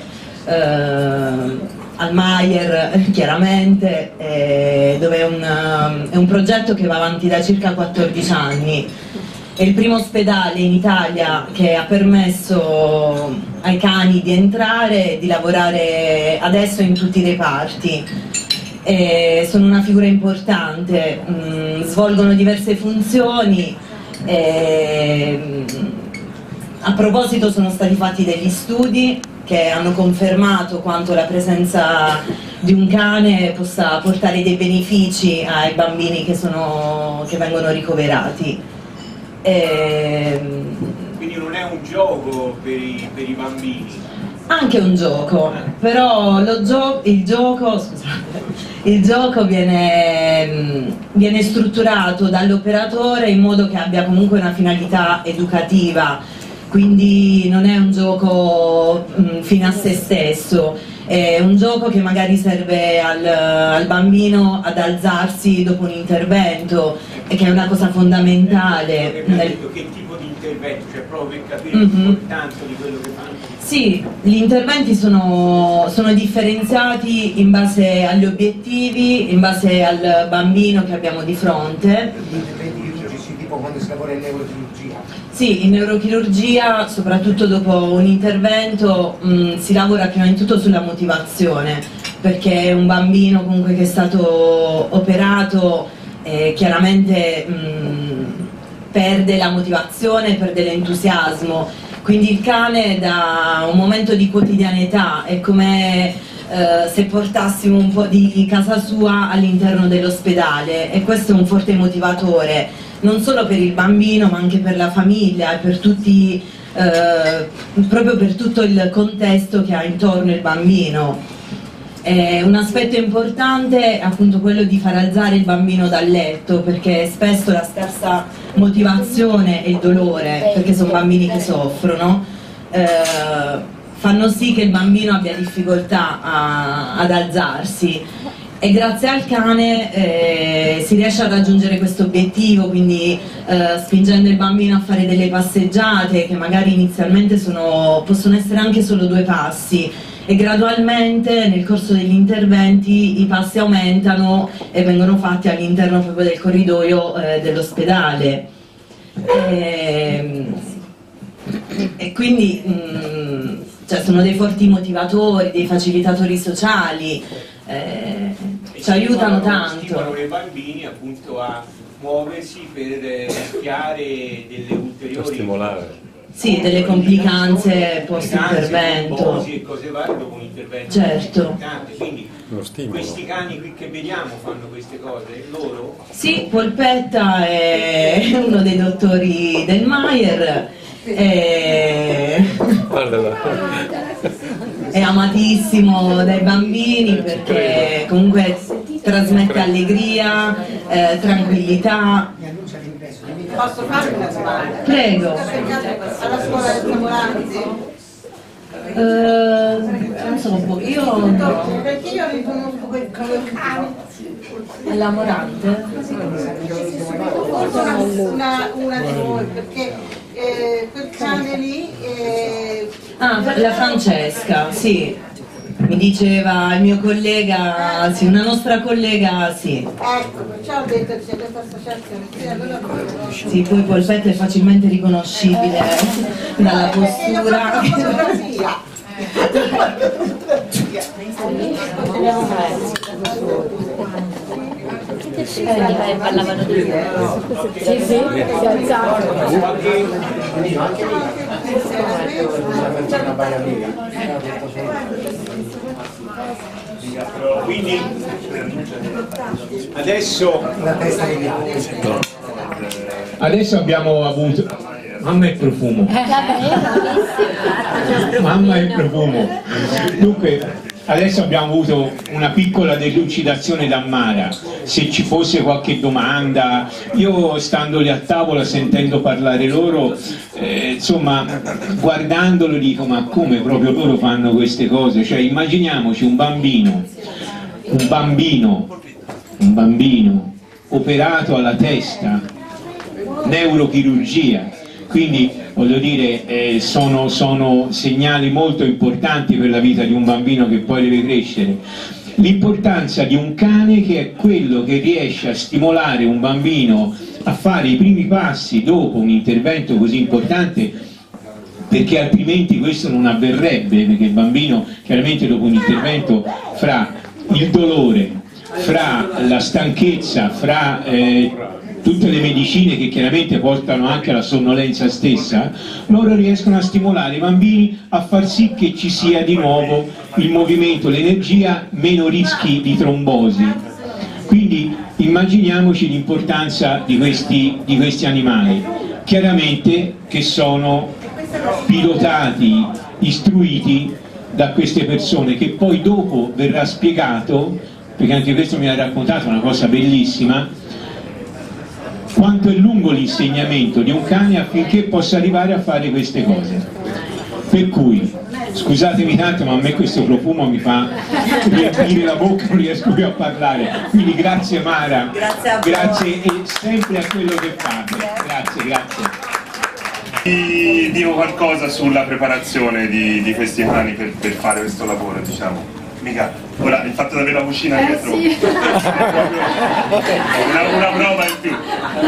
[SPEAKER 5] al Maier chiaramente, dove è un progetto che va avanti da circa 14 anni. È il primo ospedale in Italia che ha permesso ai cani di entrare e di lavorare adesso in tutti i reparti. Sono una figura importante, svolgono diverse funzioni. A proposito, sono stati fatti degli studi che hanno confermato quanto la presenza di un cane possa portare dei benefici ai bambini che vengono ricoverati.
[SPEAKER 4] Quindi non è un gioco per i bambini?
[SPEAKER 5] Anche un gioco, però il gioco viene strutturato dall'operatore in modo che abbia comunque una finalità educativa, quindi non è un gioco fine a se stesso, è un gioco che magari serve al bambino ad alzarsi dopo un intervento, e che è una cosa fondamentale.
[SPEAKER 4] Che tipo di intervento? Cioè proprio per capire l'importanza di quello che fanno?
[SPEAKER 5] Sì, gli interventi sono differenziati in base agli obiettivi, in base al bambino che abbiamo di fronte.
[SPEAKER 6] Gli interventi chirurgici, tipo quando si lavora in neurochirurgia?
[SPEAKER 5] Sì, in neurochirurgia, soprattutto dopo un intervento, si lavora prima di tutto sulla motivazione, perché un bambino comunque che è stato operato chiaramente perde la motivazione, perde l'entusiasmo. Quindi il cane da un momento di quotidianità è come se portassimo un po' di casa sua all'interno dell'ospedale, e questo è un forte motivatore non solo per il bambino ma anche per la famiglia e per tutti, proprio per tutto il contesto che ha intorno il bambino. Un aspetto importante è appunto quello di far alzare il bambino dal letto, perché spesso la scarsa motivazione e il dolore, perché sono bambini che soffrono, fanno sì che il bambino abbia difficoltà ad alzarsi, e grazie al cane si riesce a raggiungere questo obiettivo, quindi spingendo il bambino a fare delle passeggiate che magari inizialmente possono essere anche solo 2 passi, e gradualmente nel corso degli interventi i passi aumentano e vengono fatti all'interno proprio del corridoio dell'ospedale. E quindi cioè sono dei forti motivatori, dei facilitatori sociali, ci aiutano tanto.
[SPEAKER 4] Stimolano i bambini appunto a muoversi per rischiare delle ulteriori
[SPEAKER 5] sì, delle complicanze post-intervento.
[SPEAKER 4] E cose varie dopo un intervento.
[SPEAKER 5] Certo.
[SPEAKER 4] Quindi questi cani qui che vediamo fanno queste cose, loro?
[SPEAKER 5] Sì, Polpetta è uno dei dottori del Maier. È amatissimo dai bambini perché comunque trasmette allegria, tranquillità.
[SPEAKER 7] Posso fare una domanda?
[SPEAKER 5] Prego.
[SPEAKER 7] Alla scuola del Moranzi?
[SPEAKER 5] Non so, io no.
[SPEAKER 7] Perché io riconosco quel cane.
[SPEAKER 5] È la Morante?
[SPEAKER 7] Forse una di voi, perché quel cane lì...
[SPEAKER 5] Ah, la Francesca, sì. Mi diceva il mio collega, sì, una nostra collega, sì.
[SPEAKER 7] Ecco, perciò ho detto che c'è questa associazione. Sì, allora
[SPEAKER 5] sì, poi Polpetta è facilmente riconoscibile dalla postura.
[SPEAKER 3] Parlavano di sì, si alzavano.
[SPEAKER 4] Quindi adesso abbiamo avuto mamma e profumo. Mamma e profumo. Dunque adesso abbiamo avuto una piccola delucidazione da Mara. Se ci fosse qualche domanda, io stando lì a tavola sentendo parlare loro, insomma guardandolo dico ma come proprio loro fanno queste cose? Cioè immaginiamoci un bambino operato alla testa, neurochirurgia, quindi voglio dire sono segnali molto importanti per la vita di un bambino che poi deve crescere. L'importanza di un cane che è quello che riesce a stimolare un bambino a fare i primi passi dopo un intervento così importante, perché altrimenti questo non avverrebbe, perché il bambino chiaramente dopo un intervento fra il dolore, fra la stanchezza, fra tutte le medicine che chiaramente portano anche alla sonnolenza stessa, loro riescono a stimolare i bambini a far sì che ci sia di nuovo il movimento, l'energia, meno rischi di trombosi. Quindi immaginiamoci l'importanza di questi animali, chiaramente che sono pilotati, istruiti da queste persone, che poi dopo verrà spiegato, perché anche questo mi ha raccontato una cosa bellissima, quanto è lungo l'insegnamento di un cane affinché possa arrivare a fare queste cose. Per cui, scusatemi tanto, ma a me questo profumo mi fa riaprire la bocca, non riesco più a parlare. Quindi grazie Mara, grazie e sempre a quello che fate. Grazie.
[SPEAKER 8] Vi dico qualcosa sulla preparazione di questi cani per fare questo lavoro, diciamo. Mica, ora il fatto di avere la cucina dietro
[SPEAKER 3] Sì.
[SPEAKER 8] una prova in più.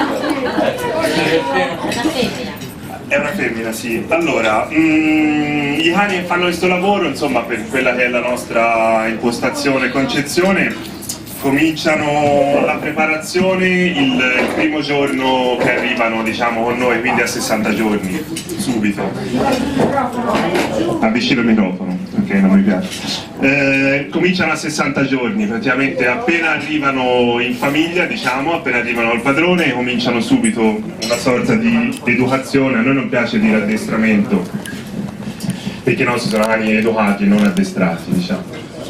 [SPEAKER 8] È una femmina, sì. Allora, i cani che fanno questo lavoro, insomma, per quella che è la nostra impostazione e concezione, cominciano la preparazione il primo giorno che arrivano, diciamo, con noi, quindi a 60 giorni, subito. Avvicino il microfono, ok, non mi piace. Cominciano a 60 giorni, praticamente appena arrivano in famiglia, diciamo, appena arrivano al padrone, cominciano subito una sorta di educazione. A noi non piace dire addestramento, perché i nostri sono cani educati e non addestrati, diciamo.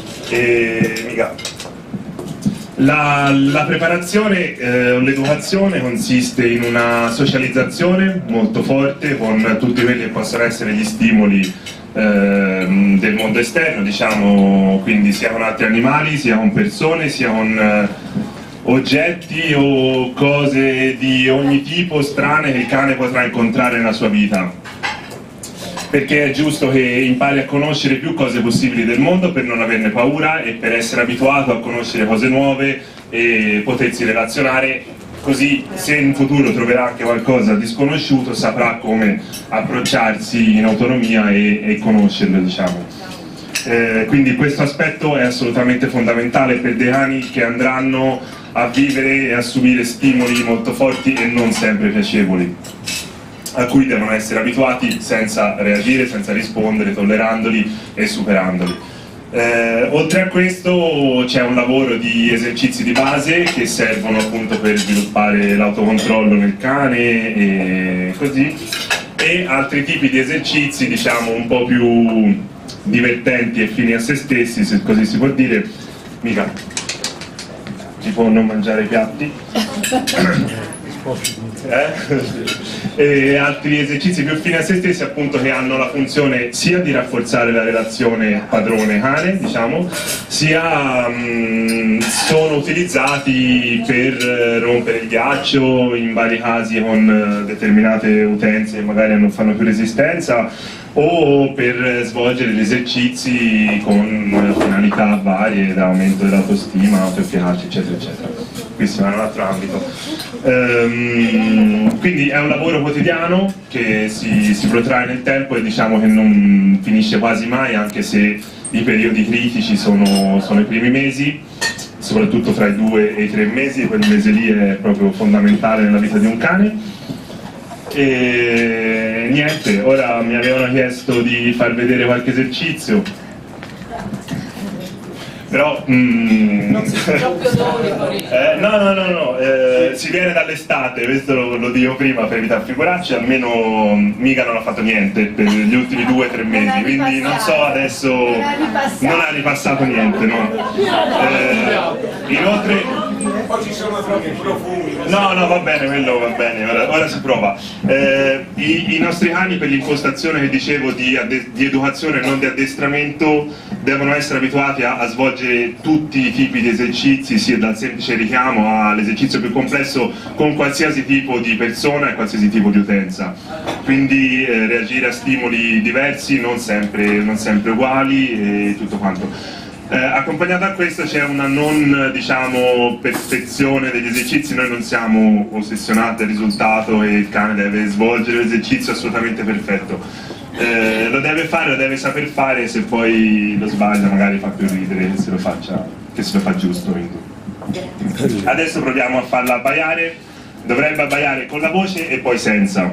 [SPEAKER 8] La preparazione, l'educazione consiste in una socializzazione molto forte con tutti quelli che possono essere gli stimoli del mondo esterno, diciamo, quindi sia con altri animali, sia con persone, sia con oggetti o cose di ogni tipo strane che il cane potrà incontrare nella sua vita. perché è giusto che impari a conoscere più cose possibili del mondo per non averne paura e per essere abituato a conoscere cose nuove e potersi relazionare, così se in futuro troverà anche qualcosa di sconosciuto saprà come approcciarsi in autonomia e conoscerlo, diciamo. Quindi questo aspetto è assolutamente fondamentale per dei cani che andranno a vivere e a subire stimoli molto forti e non sempre piacevoli, a cui devono essere abituati senza reagire, senza rispondere, tollerandoli e superandoli. Oltre a questo c'è un lavoro di esercizi di base che servono appunto per sviluppare l'autocontrollo nel cane e così, e altri tipi di esercizi, diciamo, un po' più divertenti e fini a se stessi, se così si può dire. Mica si può non mangiare i piatti. E altri esercizi più fini a se stessi, appunto, che hanno la funzione sia di rafforzare la relazione padrone-cane, diciamo, sia sono utilizzati per rompere il ghiaccio in vari casi con determinate utenze che magari non fanno più resistenza, o per svolgere gli esercizi con finalità varie, da aumento dell'autostima, autoefficacia, eccetera eccetera. Qui si va in un altro ambito. Quindi è un lavoro quotidiano che si protrae nel tempo e diciamo che non finisce quasi mai, anche se i periodi critici sono i primi mesi, soprattutto fra i 2 e i 3 mesi. Quel mese lì è proprio fondamentale nella vita di un cane. E niente, ora mi avevano chiesto di far vedere qualche esercizio, però no, si viene dall'estate, questo lo dico prima per evitare figuracce. Almeno mica non ha fatto niente per gli ultimi 2 o 3 mesi, quindi non so adesso, non ha ripassato niente, no? Inoltre
[SPEAKER 6] Oggi sono troppi profumi.
[SPEAKER 8] no, va bene, quello va bene, ora si prova. I nostri cani, per l'impostazione che dicevo di educazione e non di addestramento, devono essere abituati a svolgere tutti i tipi di esercizi, sia dal semplice richiamo all'esercizio più complesso, con qualsiasi tipo di persona e qualsiasi tipo di utenza. Quindi reagire a stimoli diversi, non sempre uguali e tutto quanto. Accompagnato a questo c'è una non, diciamo, perfezione degli esercizi. Noi non siamo ossessionati dal risultato e il cane deve svolgere l'esercizio assolutamente perfetto. Lo deve fare, lo deve saper fare, se poi lo sbaglia magari fa più ridere che se lo fa giusto. Quindi. Adesso proviamo a farla abbaiare. Dovrebbe abbaiare con la voce e poi senza.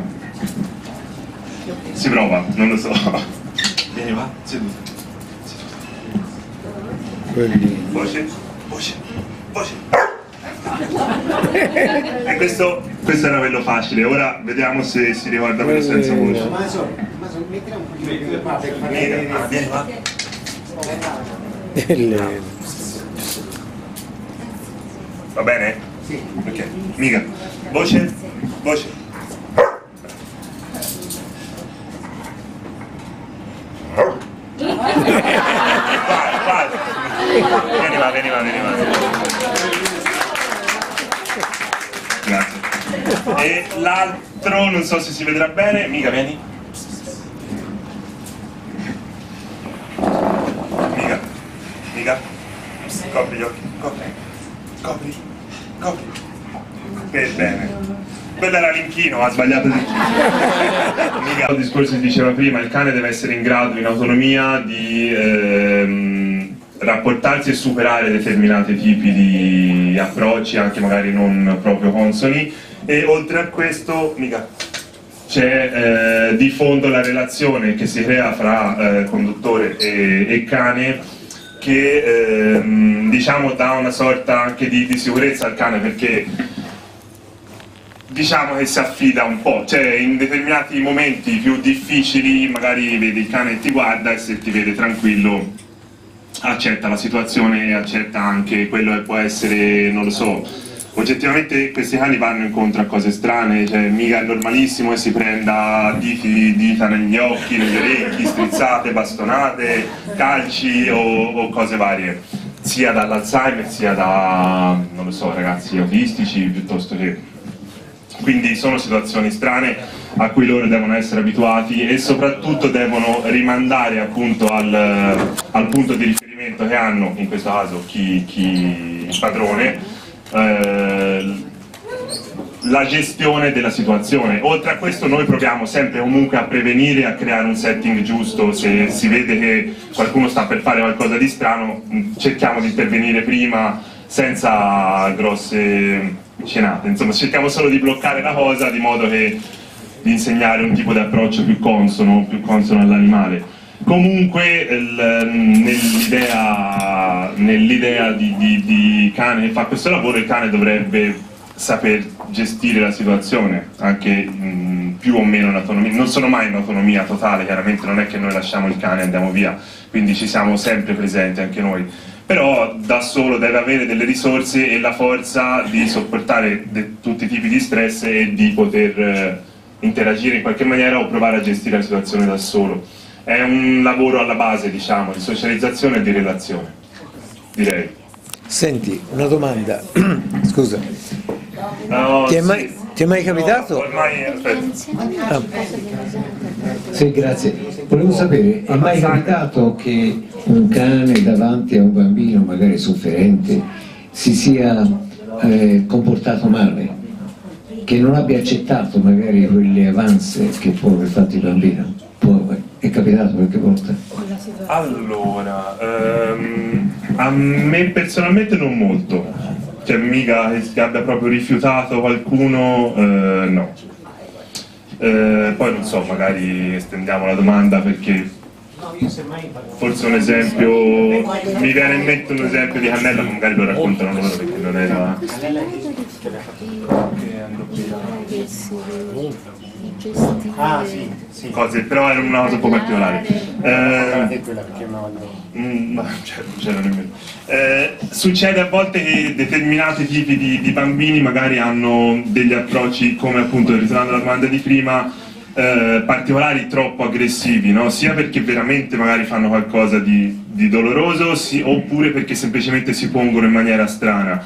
[SPEAKER 8] Si prova, non lo so. Vieni va, seduto. Voce. E questo era quello facile. Ora vediamo se si ricorda quello senza voce.
[SPEAKER 6] Mettila un pochino più qua per fare...
[SPEAKER 8] Vieni qua. Va bene?
[SPEAKER 6] Sì.
[SPEAKER 8] Ok. Mica. Voce. Vieni va. Grazie. E l'altro, non so se si vedrà bene. Mica, vieni. Mica. Copri gli occhi. Copri. Che bene. Quello era l'inchino, ha sbagliato l'inchino. Il discorso si diceva prima, il cane deve essere in grado, in autonomia, di rapportarsi e superare determinati tipi di approcci, anche magari non proprio consoni, e oltre a questo c'è di fondo la relazione che si crea fra conduttore e cane, che diciamo dà una sorta anche di sicurezza al cane, perché diciamo che si affida un po', cioè in determinati momenti più difficili magari vedi il cane e ti guarda, e se ti vede tranquillo accetta la situazione e accetta anche quello che può essere, non lo so, oggettivamente questi cani vanno incontro a cose strane, cioè mica è normalissimo che si prenda dita negli occhi, negli orecchi, strizzate, bastonate, calci o cose varie, sia dall'Alzheimer sia da, non lo so, ragazzi autistici, piuttosto che... Quindi sono situazioni strane a cui loro devono essere abituati e soprattutto devono rimandare appunto al punto di riferimento che hanno, in questo caso il padrone, la gestione della situazione. Oltre a questo noi proviamo sempre comunque a prevenire, a creare un setting giusto. Se si vede che qualcuno sta per fare qualcosa di strano, cerchiamo di intervenire prima senza grosse scenate, insomma cerchiamo solo di bloccare la cosa, di modo che di insegnare un tipo di approccio più consono all'animale. Comunque nell'idea di cane che fa questo lavoro, il cane dovrebbe saper gestire la situazione, anche più o meno in autonomia. Non sono mai in autonomia totale, chiaramente non è che noi lasciamo il cane e andiamo via, quindi ci siamo sempre presenti anche noi, però da solo deve avere delle risorse e la forza di sopportare tutti i tipi di stress e di poter interagire in qualche maniera o provare a gestire la situazione da solo. È un lavoro alla base, diciamo, di socializzazione e di relazione, direi.
[SPEAKER 9] Senti, una domanda, scusa,
[SPEAKER 8] No,
[SPEAKER 9] ti è mai capitato?
[SPEAKER 8] No, ormai,
[SPEAKER 10] Sì, grazie. Volevo sapere, è mai capitato che un cane davanti a un bambino, magari sofferente, si sia comportato male? Che non abbia accettato magari quelle avance che può aver fatto il bambino? È capitato qualche volta?
[SPEAKER 8] Allora, a me personalmente non molto, cioè mica che abbia proprio rifiutato qualcuno, no. Poi non so, magari estendiamo la domanda perché forse un esempio, mi viene in mente un esempio di Cannella, ma magari lo raccontano loro perché non era... Cose, però era una cosa un po' particolare. No, c'era nemmeno. Succede a volte che determinati tipi di bambini magari hanno degli approcci, come appunto ritornando alla domanda di prima, particolari troppo aggressivi, no? Sia perché veramente magari fanno qualcosa di doloroso, oppure perché semplicemente si pongono in maniera strana.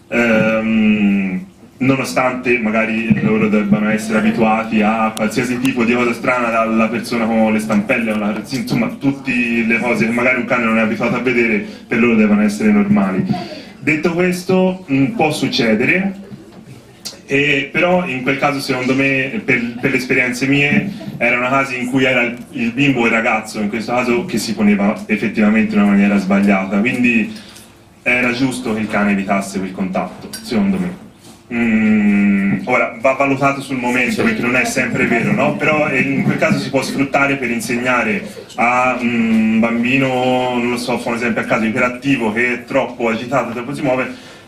[SPEAKER 8] Nonostante magari loro debbano essere abituati a qualsiasi tipo di cosa strana, dalla persona con le stampelle, insomma tutte le cose che magari un cane non è abituato a vedere, per loro devono essere normali. Detto questo, può succedere, però in quel caso secondo me, per le esperienze mie, erano casi in cui era il bimbo o il ragazzo, in questo caso, che si poneva effettivamente in una maniera sbagliata, quindi era giusto che il cane evitasse quel contatto, secondo me. Ora va valutato sul momento perché non è sempre vero, no? Però in quel caso si può sfruttare per insegnare a un bambino, non lo so, fa un esempio a caso, iperattivo, che è troppo agitato, troppo si muove,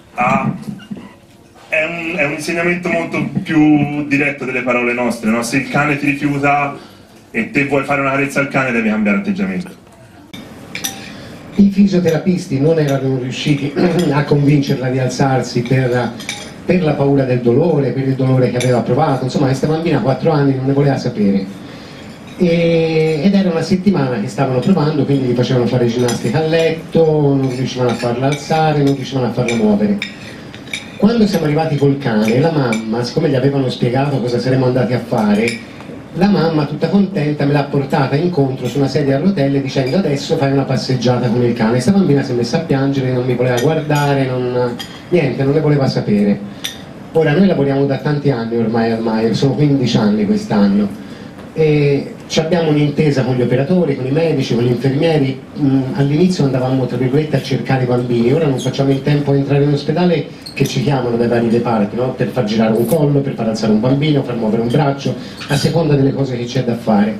[SPEAKER 8] è un insegnamento molto più diretto delle parole nostre, no? Se il cane ti rifiuta e te vuoi fare una carezza al cane, devi cambiare atteggiamento.
[SPEAKER 11] I fisioterapisti non erano riusciti a convincerla di alzarsi per la paura del dolore, per il dolore che aveva provato. Insomma, questa bambina a 4 anni non ne voleva sapere. Ed era una settimana che stavano provando, quindi gli facevano fare ginnastica a letto, non riuscivano a farla alzare, non riuscivano a farla muovere. Quando siamo arrivati col cane, la mamma, siccome gli avevano spiegato cosa saremmo andati a fare, la mamma, tutta contenta, me l'ha portata incontro su una sedia a rotelle dicendo: adesso fai una passeggiata con il cane. Questa bambina si è messa a piangere, non mi voleva guardare, niente, non ne voleva sapere. Ora noi lavoriamo da tanti anni ormai al Maier, sono 15 anni quest'anno, e abbiamo un'intesa con gli operatori, con i medici, con gli infermieri. All'inizio andavamo tra virgolette a cercare i bambini, ora non facciamo in tempo a entrare in ospedale che ci chiamano dai vari reparti, no? Per far girare un collo, per far alzare un bambino, far muovere un braccio, a seconda delle cose che c'è da fare.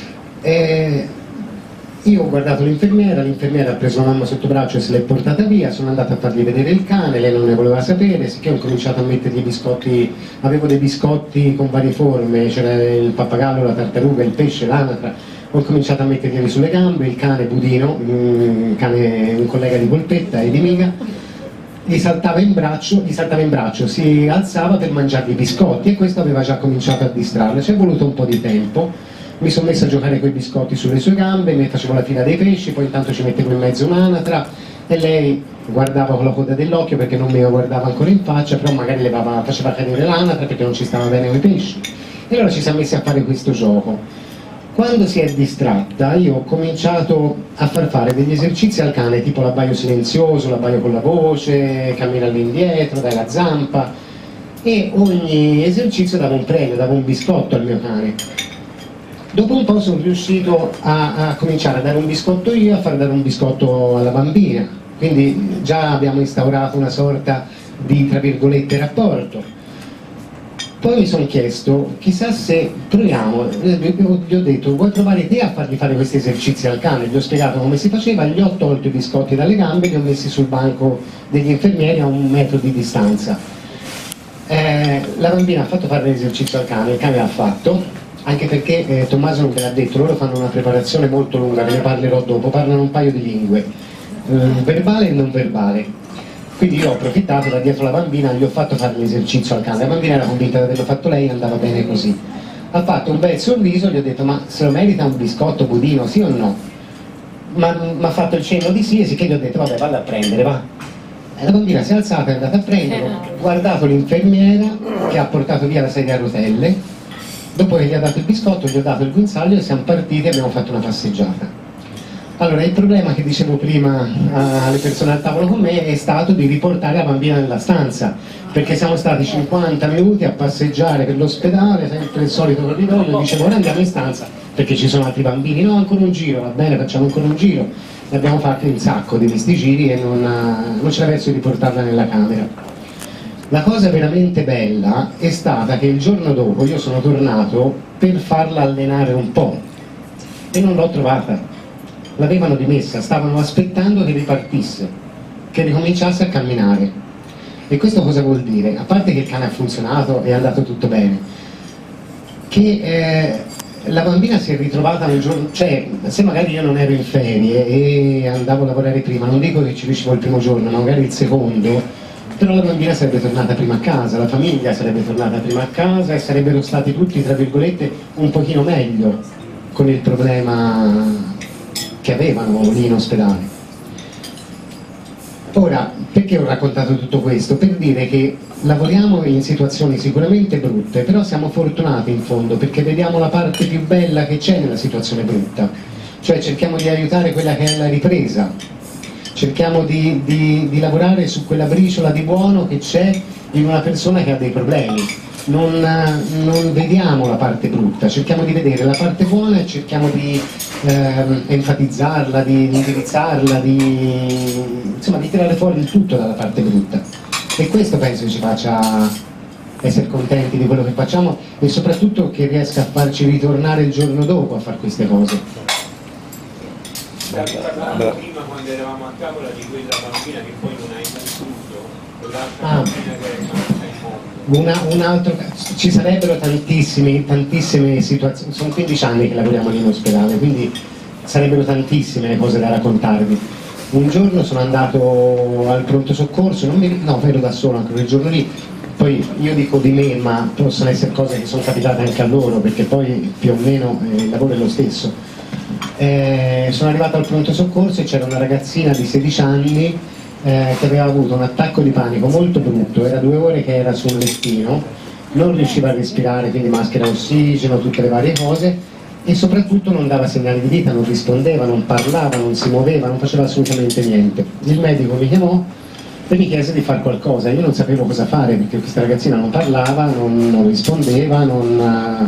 [SPEAKER 11] Io ho guardato l'infermiera ha preso la mamma sotto braccio e se l'è portata via, sono andata a fargli vedere il cane, lei non ne voleva sapere, sicché ho cominciato a mettergli biscotti, avevo dei biscotti con varie forme, c'era il pappagallo, la tartaruga, il pesce, l'anatra, ho cominciato a metterglieli sulle gambe, il cane Budino, un collega di Polpetta e di Miga, gli saltava in braccio, si alzava per mangiargli i biscotti e questo aveva già cominciato a distrarlo, ci è voluto un po' di tempo. Mi sono messo a giocare con i biscotti sulle sue gambe, mi facevo la fila dei pesci, poi intanto ci mettevo in mezzo un'anatra e lei guardava con la coda dell'occhio perché non mi guardava ancora in faccia, però magari faceva cadere l'anatra perché non ci stava bene con i pesci. E allora ci siamo messi a fare questo gioco. Quando si è distratta io ho cominciato a far fare degli esercizi al cane, tipo l'abbaio silenzioso, l'abbaio con la voce, cammina all'indietro, dai la zampa, e ogni esercizio dava un premio, dava un biscotto al mio cane. Dopo un po' sono riuscito a cominciare a dare un biscotto io, a far dare un biscotto alla bambina, quindi già abbiamo instaurato una sorta di, tra virgolette, rapporto. Poi mi sono chiesto, chissà se proviamo, gli ho detto, vuoi provare te a fargli fare questi esercizi al cane? Gli ho spiegato come si faceva, gli ho tolto i biscotti dalle gambe e li ho messi sul banco degli infermieri a 1 metro di distanza. La bambina ha fatto fare l'esercizio al cane, il cane l'ha fatto, anche perché Tommaso non ve l'ha detto, loro fanno una preparazione molto lunga, ve ne parlerò dopo, parlano un paio di lingue, verbale e non verbale. Quindi io ho approfittato da dietro la bambina, gli ho fatto fare l'esercizio al cane, la bambina era convinta di averlo fatto lei, andava bene così. Ha fatto un bel sorriso, gli ho detto ma se lo merita un biscotto budino, sì o no? Ma mi ha fatto il cenno di sì, e sì che gli ho detto vabbè valla a prendere, va. E la bambina si è alzata, è andata a prenderlo, guardato l'infermiera che ha portato via la sedia a rotelle, dopo che gli ha dato il biscotto gli ho dato il guinzaglio e siamo partiti e abbiamo fatto una passeggiata. Allora, il problema che dicevo prima alle persone al tavolo con me è stato di riportare la bambina nella stanza, perché siamo stati 50 minuti a passeggiare per l'ospedale, sempre il solito corridoio, dicevo ora andiamo in stanza perché ci sono altri bambini, no ancora un giro, va bene facciamo ancora un giro, ne abbiamo fatti un sacco di questi giri e non ce l'ha verso di riportarla nella camera. La cosa veramente bella è stata che il giorno dopo io sono tornato per farla allenare un po' e non l'ho trovata. L'avevano dimessa, stavano aspettando che ripartisse, che ricominciasse a camminare. E questo cosa vuol dire? A parte che il cane ha funzionato e è andato tutto bene, che la bambina si è ritrovata un giorno, cioè se magari io non ero in ferie e andavo a lavorare prima, non dico che ci riuscivo il primo giorno, ma magari il secondo, però la bambina sarebbe tornata prima a casa, la famiglia sarebbe tornata prima a casa e sarebbero stati tutti, tra virgolette, un pochino meglio con il problema che avevano lì in ospedale. Ora, perché ho raccontato tutto questo? Per dire che lavoriamo in situazioni sicuramente brutte, però siamo fortunati in fondo perché vediamo la parte più bella che c'è nella situazione brutta, cioè cerchiamo di aiutare quella che è la ripresa, cerchiamo di lavorare su quella briciola di buono che c'è in una persona che ha dei problemi. Non vediamo la parte brutta, cerchiamo di vedere la parte buona e cerchiamo di enfatizzarla, di indirizzarla, insomma di tirare fuori il tutto dalla parte brutta. E questo penso ci faccia essere contenti di quello che facciamo e soprattutto che riesca a farci ritornare il giorno dopo a fare queste cose.
[SPEAKER 4] Parlavamo prima quando eravamo a tavola di quella bambina che poi non hai vissuto, quell'altra bambina che è rimasta in mondo.
[SPEAKER 11] Un altro, ci sarebbero tantissime situazioni, sono 15 anni che lavoriamo lì in ospedale, quindi sarebbero tantissime le cose da raccontarvi. Un giorno sono andato al pronto soccorso, no, ero da solo anche quel giorno lì, poi io dico di me, ma possono essere cose che sono capitate anche a loro, perché poi più o meno il lavoro è lo stesso. Sono arrivato al pronto soccorso e c'era una ragazzina di 16 anni che aveva avuto un attacco di panico molto brutto, era 2 ore che era sul lettino, non riusciva a respirare, quindi maschera ossigeno, tutte le varie cose, e soprattutto non dava segnali di vita, non rispondeva, non parlava, non si muoveva, non faceva assolutamente niente. Il medico mi chiamò e mi chiese di fare qualcosa, io non sapevo cosa fare perché questa ragazzina non parlava, non rispondeva, non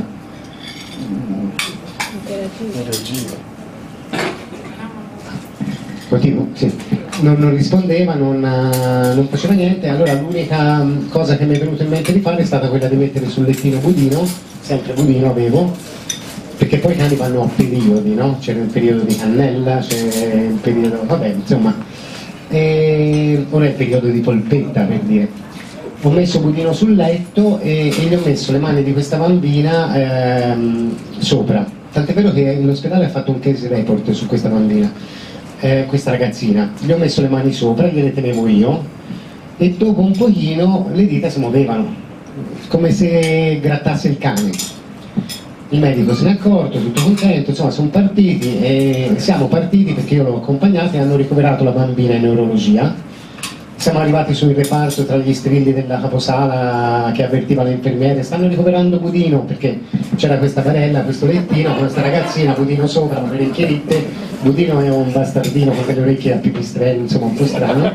[SPEAKER 11] continuo, sì. Non rispondeva, non faceva niente, allora l'unica cosa che mi è venuta in mente di fare è stata quella di mettere sul lettino budino, sempre budino avevo, perché poi i cani vanno a periodi, no? C'era il periodo di cannella, c'è il periodo, vabbè, insomma, ora è il periodo di polpetta, per dire. Ho messo budino sul letto e gli ho messo le mani di questa bambina sopra, tant'è vero che l'ospedale ha fatto un case report su questa bambina. Questa ragazzina, gli ho messo le mani sopra, gliele tenevo io e dopo un pochino le dita si muovevano come se grattasse il cane. Il medico se n'è accorto, tutto contento, insomma sono partiti e siamo partiti perché io l'ho accompagnata e hanno ricoverato la bambina in neurologia Siamo arrivati sul reparto tra gli strilli della caposala che avvertiva le infermiere, stanno ricoverando Budino, perché c'era questa barella, questo lettino, con questa ragazzina, Budino sopra, con le orecchie ritte. Budino è un bastardino con le orecchie a pipistrelli, insomma un po' strano.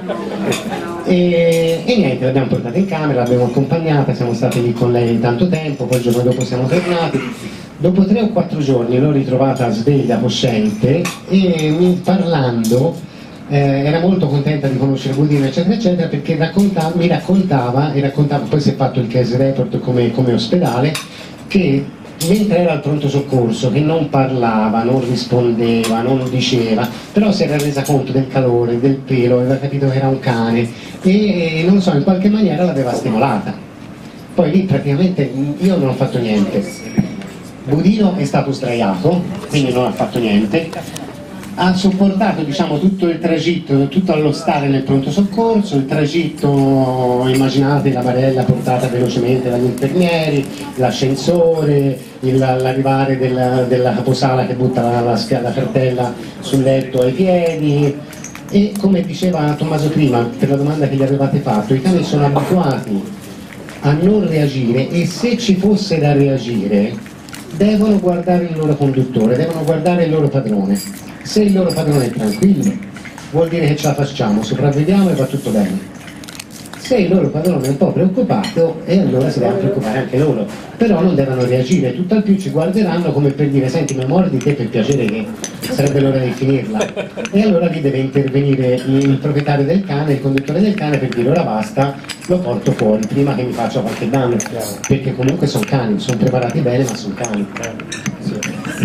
[SPEAKER 11] E niente, l'abbiamo portata in camera, l'abbiamo accompagnata, siamo stati lì con lei tanto tempo, poi il giorno dopo siamo tornati. Dopo 3 o 4 giorni l'ho ritrovata sveglia, cosciente, e parlando era molto contenta di conoscere Budino, eccetera eccetera, perché mi raccontava, poi si è fatto il case report come ospedale, che mentre era al pronto soccorso, che non parlava, non rispondeva, non diceva, però si era resa conto del calore, del pelo, aveva capito che era un cane e non so, in qualche maniera l'aveva stimolata. Poi lì praticamente io non ho fatto niente. Budino è stato sdraiato, quindi non ha fatto niente. Ha sopportato, diciamo, tutto il tragitto, tutto allo stare nel pronto soccorso, il tragitto, immaginate la barella portata velocemente dagli infermieri, l'ascensore, l'arrivare della caposala che butta la cartella sul letto ai piedi. E come diceva Tommaso prima, per la domanda che gli avevate fatto, i cani sono abituati a non reagire, e se ci fosse da reagire devono guardare il loro conduttore, devono guardare il loro padrone. Se il loro padrone è tranquillo, vuol dire che ce la facciamo, sopravviviamo e va tutto bene. Se il loro padrone è un po' preoccupato, e allora si devono preoccupare anche loro, però non devono reagire, tutt'al più ci guarderanno come per dire: senti, mi mordi te per piacere, che sarebbe l'ora di finirla. E allora lì deve intervenire il proprietario del cane, il conduttore del cane, per dire: ora basta, lo porto fuori prima che mi faccia qualche danno, perché comunque sono cani, sono preparati bene, ma sono cani. Sì.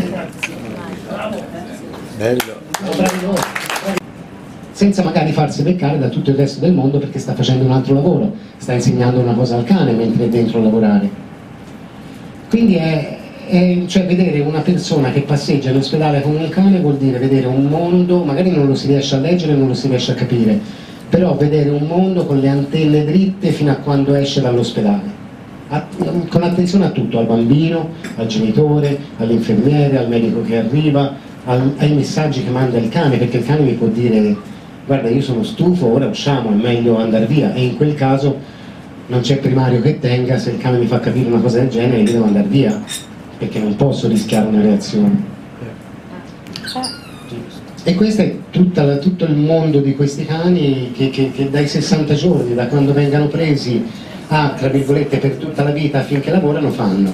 [SPEAKER 11] Bello. Senza magari farsi beccare da tutto il resto del mondo perché sta facendo un altro lavoro, sta insegnando una cosa al cane mentre è dentro a lavorare. Quindi cioè vedere una persona che passeggia in ospedale con un cane vuol dire vedere un mondo, magari non lo si riesce a leggere, non lo si riesce a capire, però vedere un mondo con le antenne dritte fino a quando esce dall'ospedale. Con attenzione a tutto, al bambino, al genitore, all'infermiere, al medico che arriva, ai messaggi che manda il cane, perché il cane mi può dire: guarda, io sono stufo, ora usciamo, è meglio andare via, e in quel caso non c'è primario che tenga. Se il cane mi fa capire una cosa del genere, io devo andare via, perché non posso rischiare una reazione. E questo è tutto il mondo di questi cani che dai 60 giorni, da quando vengano presi a, tra virgolette, per tutta la vita finché lavorano, fanno.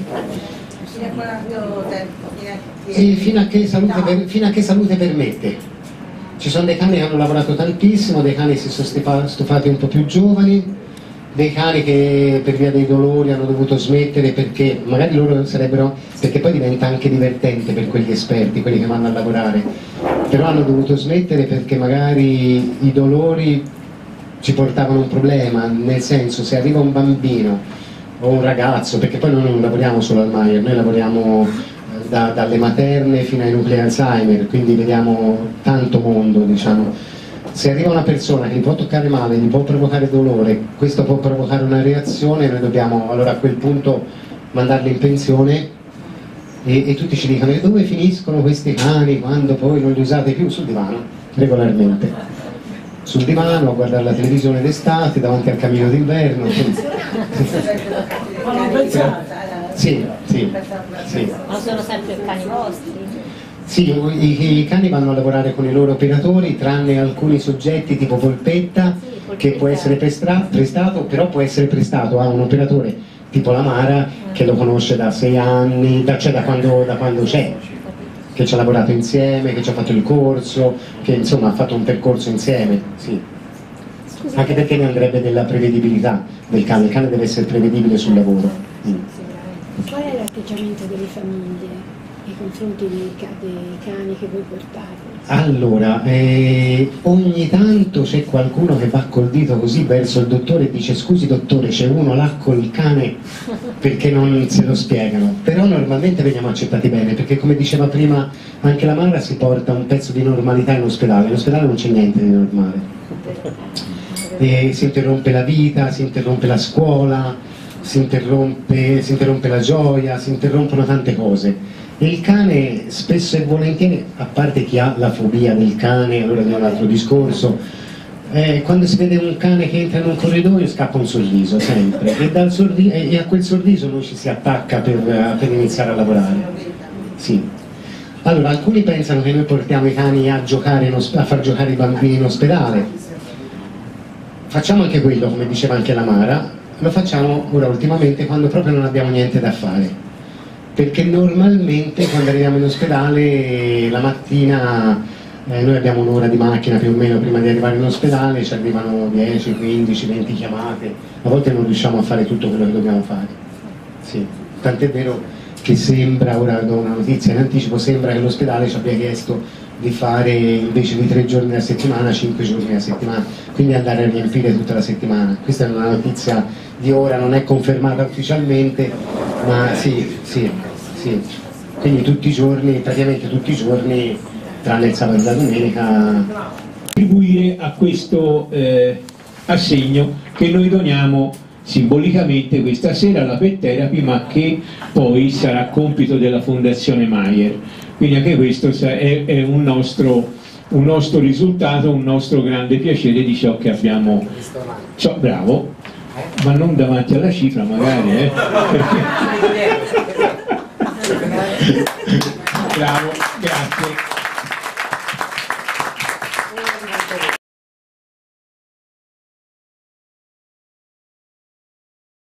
[SPEAKER 11] E fino a che salute permette. Ci sono dei cani che hanno lavorato tantissimo, dei cani che si sono stufati un po' più giovani, dei cani che per via dei dolori hanno dovuto smettere perché magari loro sarebbero, perché poi diventa anche divertente per quegli esperti, quelli che vanno a lavorare, però hanno dovuto smettere perché magari i dolori ci portavano un problema, nel senso, se arriva un bambino o un ragazzo, perché poi noi non lavoriamo solo al Maier, noi lavoriamo dalle materne fino ai nuclei Alzheimer, quindi vediamo tanto mondo, diciamo. Se arriva una persona che gli può toccare male, gli può provocare dolore, questo può provocare una reazione, noi dobbiamo allora a quel punto mandarli in pensione, e tutti ci dicono: dove finiscono questi cani quando poi non li usate più? Sul divano, regolarmente, sul divano a guardare la televisione d'estate davanti al camino d'inverno.
[SPEAKER 3] Ma non pensate?
[SPEAKER 11] Sì.
[SPEAKER 3] Ma sono sempre cani vostri?
[SPEAKER 11] Sì, i cani vanno a lavorare con i loro operatori, tranne alcuni soggetti tipo Polpetta, che può essere prestato, però può essere prestato a un operatore tipo la Mara, che lo conosce da 6 anni, cioè da quando c'è, che ci ha lavorato insieme, che ci ha fatto il corso, che insomma ha fatto un percorso insieme, sì. Anche perché ne andrebbe della prevedibilità del cane, il cane deve essere prevedibile sul lavoro.
[SPEAKER 3] Qual è l'atteggiamento delle famiglie nei confronti dei cani che voi portate?
[SPEAKER 11] Allora, ogni tanto c'è qualcuno che va col dito così verso il dottore e dice: scusi dottore, c'è uno là col cane, perché non se lo spiegano, però normalmente veniamo accettati bene, perché come diceva prima anche la Mara, si porta un pezzo di normalità in ospedale non c'è niente di normale, si interrompe la vita, si interrompe la scuola, si interrompe la gioia, si interrompono tante cose. E il cane spesso e volentieri, a parte chi ha la fobia del cane, allora è un altro discorso, quando si vede un cane che entra in un corridoio scappa un sorriso, sempre, e a quel sorriso noi ci si attacca per iniziare a lavorare. Sì. Allora, alcuni pensano che noi portiamo i cani a far giocare i bambini in ospedale. Facciamo anche quello, come diceva anche la Mara, lo facciamo ora ultimamente quando proprio non abbiamo niente da fare. Perché normalmente quando arriviamo in ospedale la mattina noi abbiamo un'ora di macchina più o meno prima di arrivare in ospedale, ci arrivano 10, 15, 20 chiamate, a volte non riusciamo a fare tutto quello che dobbiamo fare. Sì. Tant'è vero che sembra, ora do una notizia in anticipo, sembra che l'ospedale ci abbia chiesto di fare invece di 3 giorni a settimana, 5 giorni a settimana, quindi andare a riempire tutta la settimana. Questa è una notizia di ora, non è confermata ufficialmente, ma sì. Quindi tutti i giorni, praticamente tutti i giorni, tranne il sabato e la domenica.
[SPEAKER 4] Contribuire a questo assegno che noi doniamo simbolicamente questa sera alla Pet Therapy, ma che poi sarà compito della Fondazione Maier. Quindi anche questo è un nostro risultato, un nostro grande piacere di ciò che abbiamo. Bravo, ma non davanti alla cifra magari, Bravo, grazie.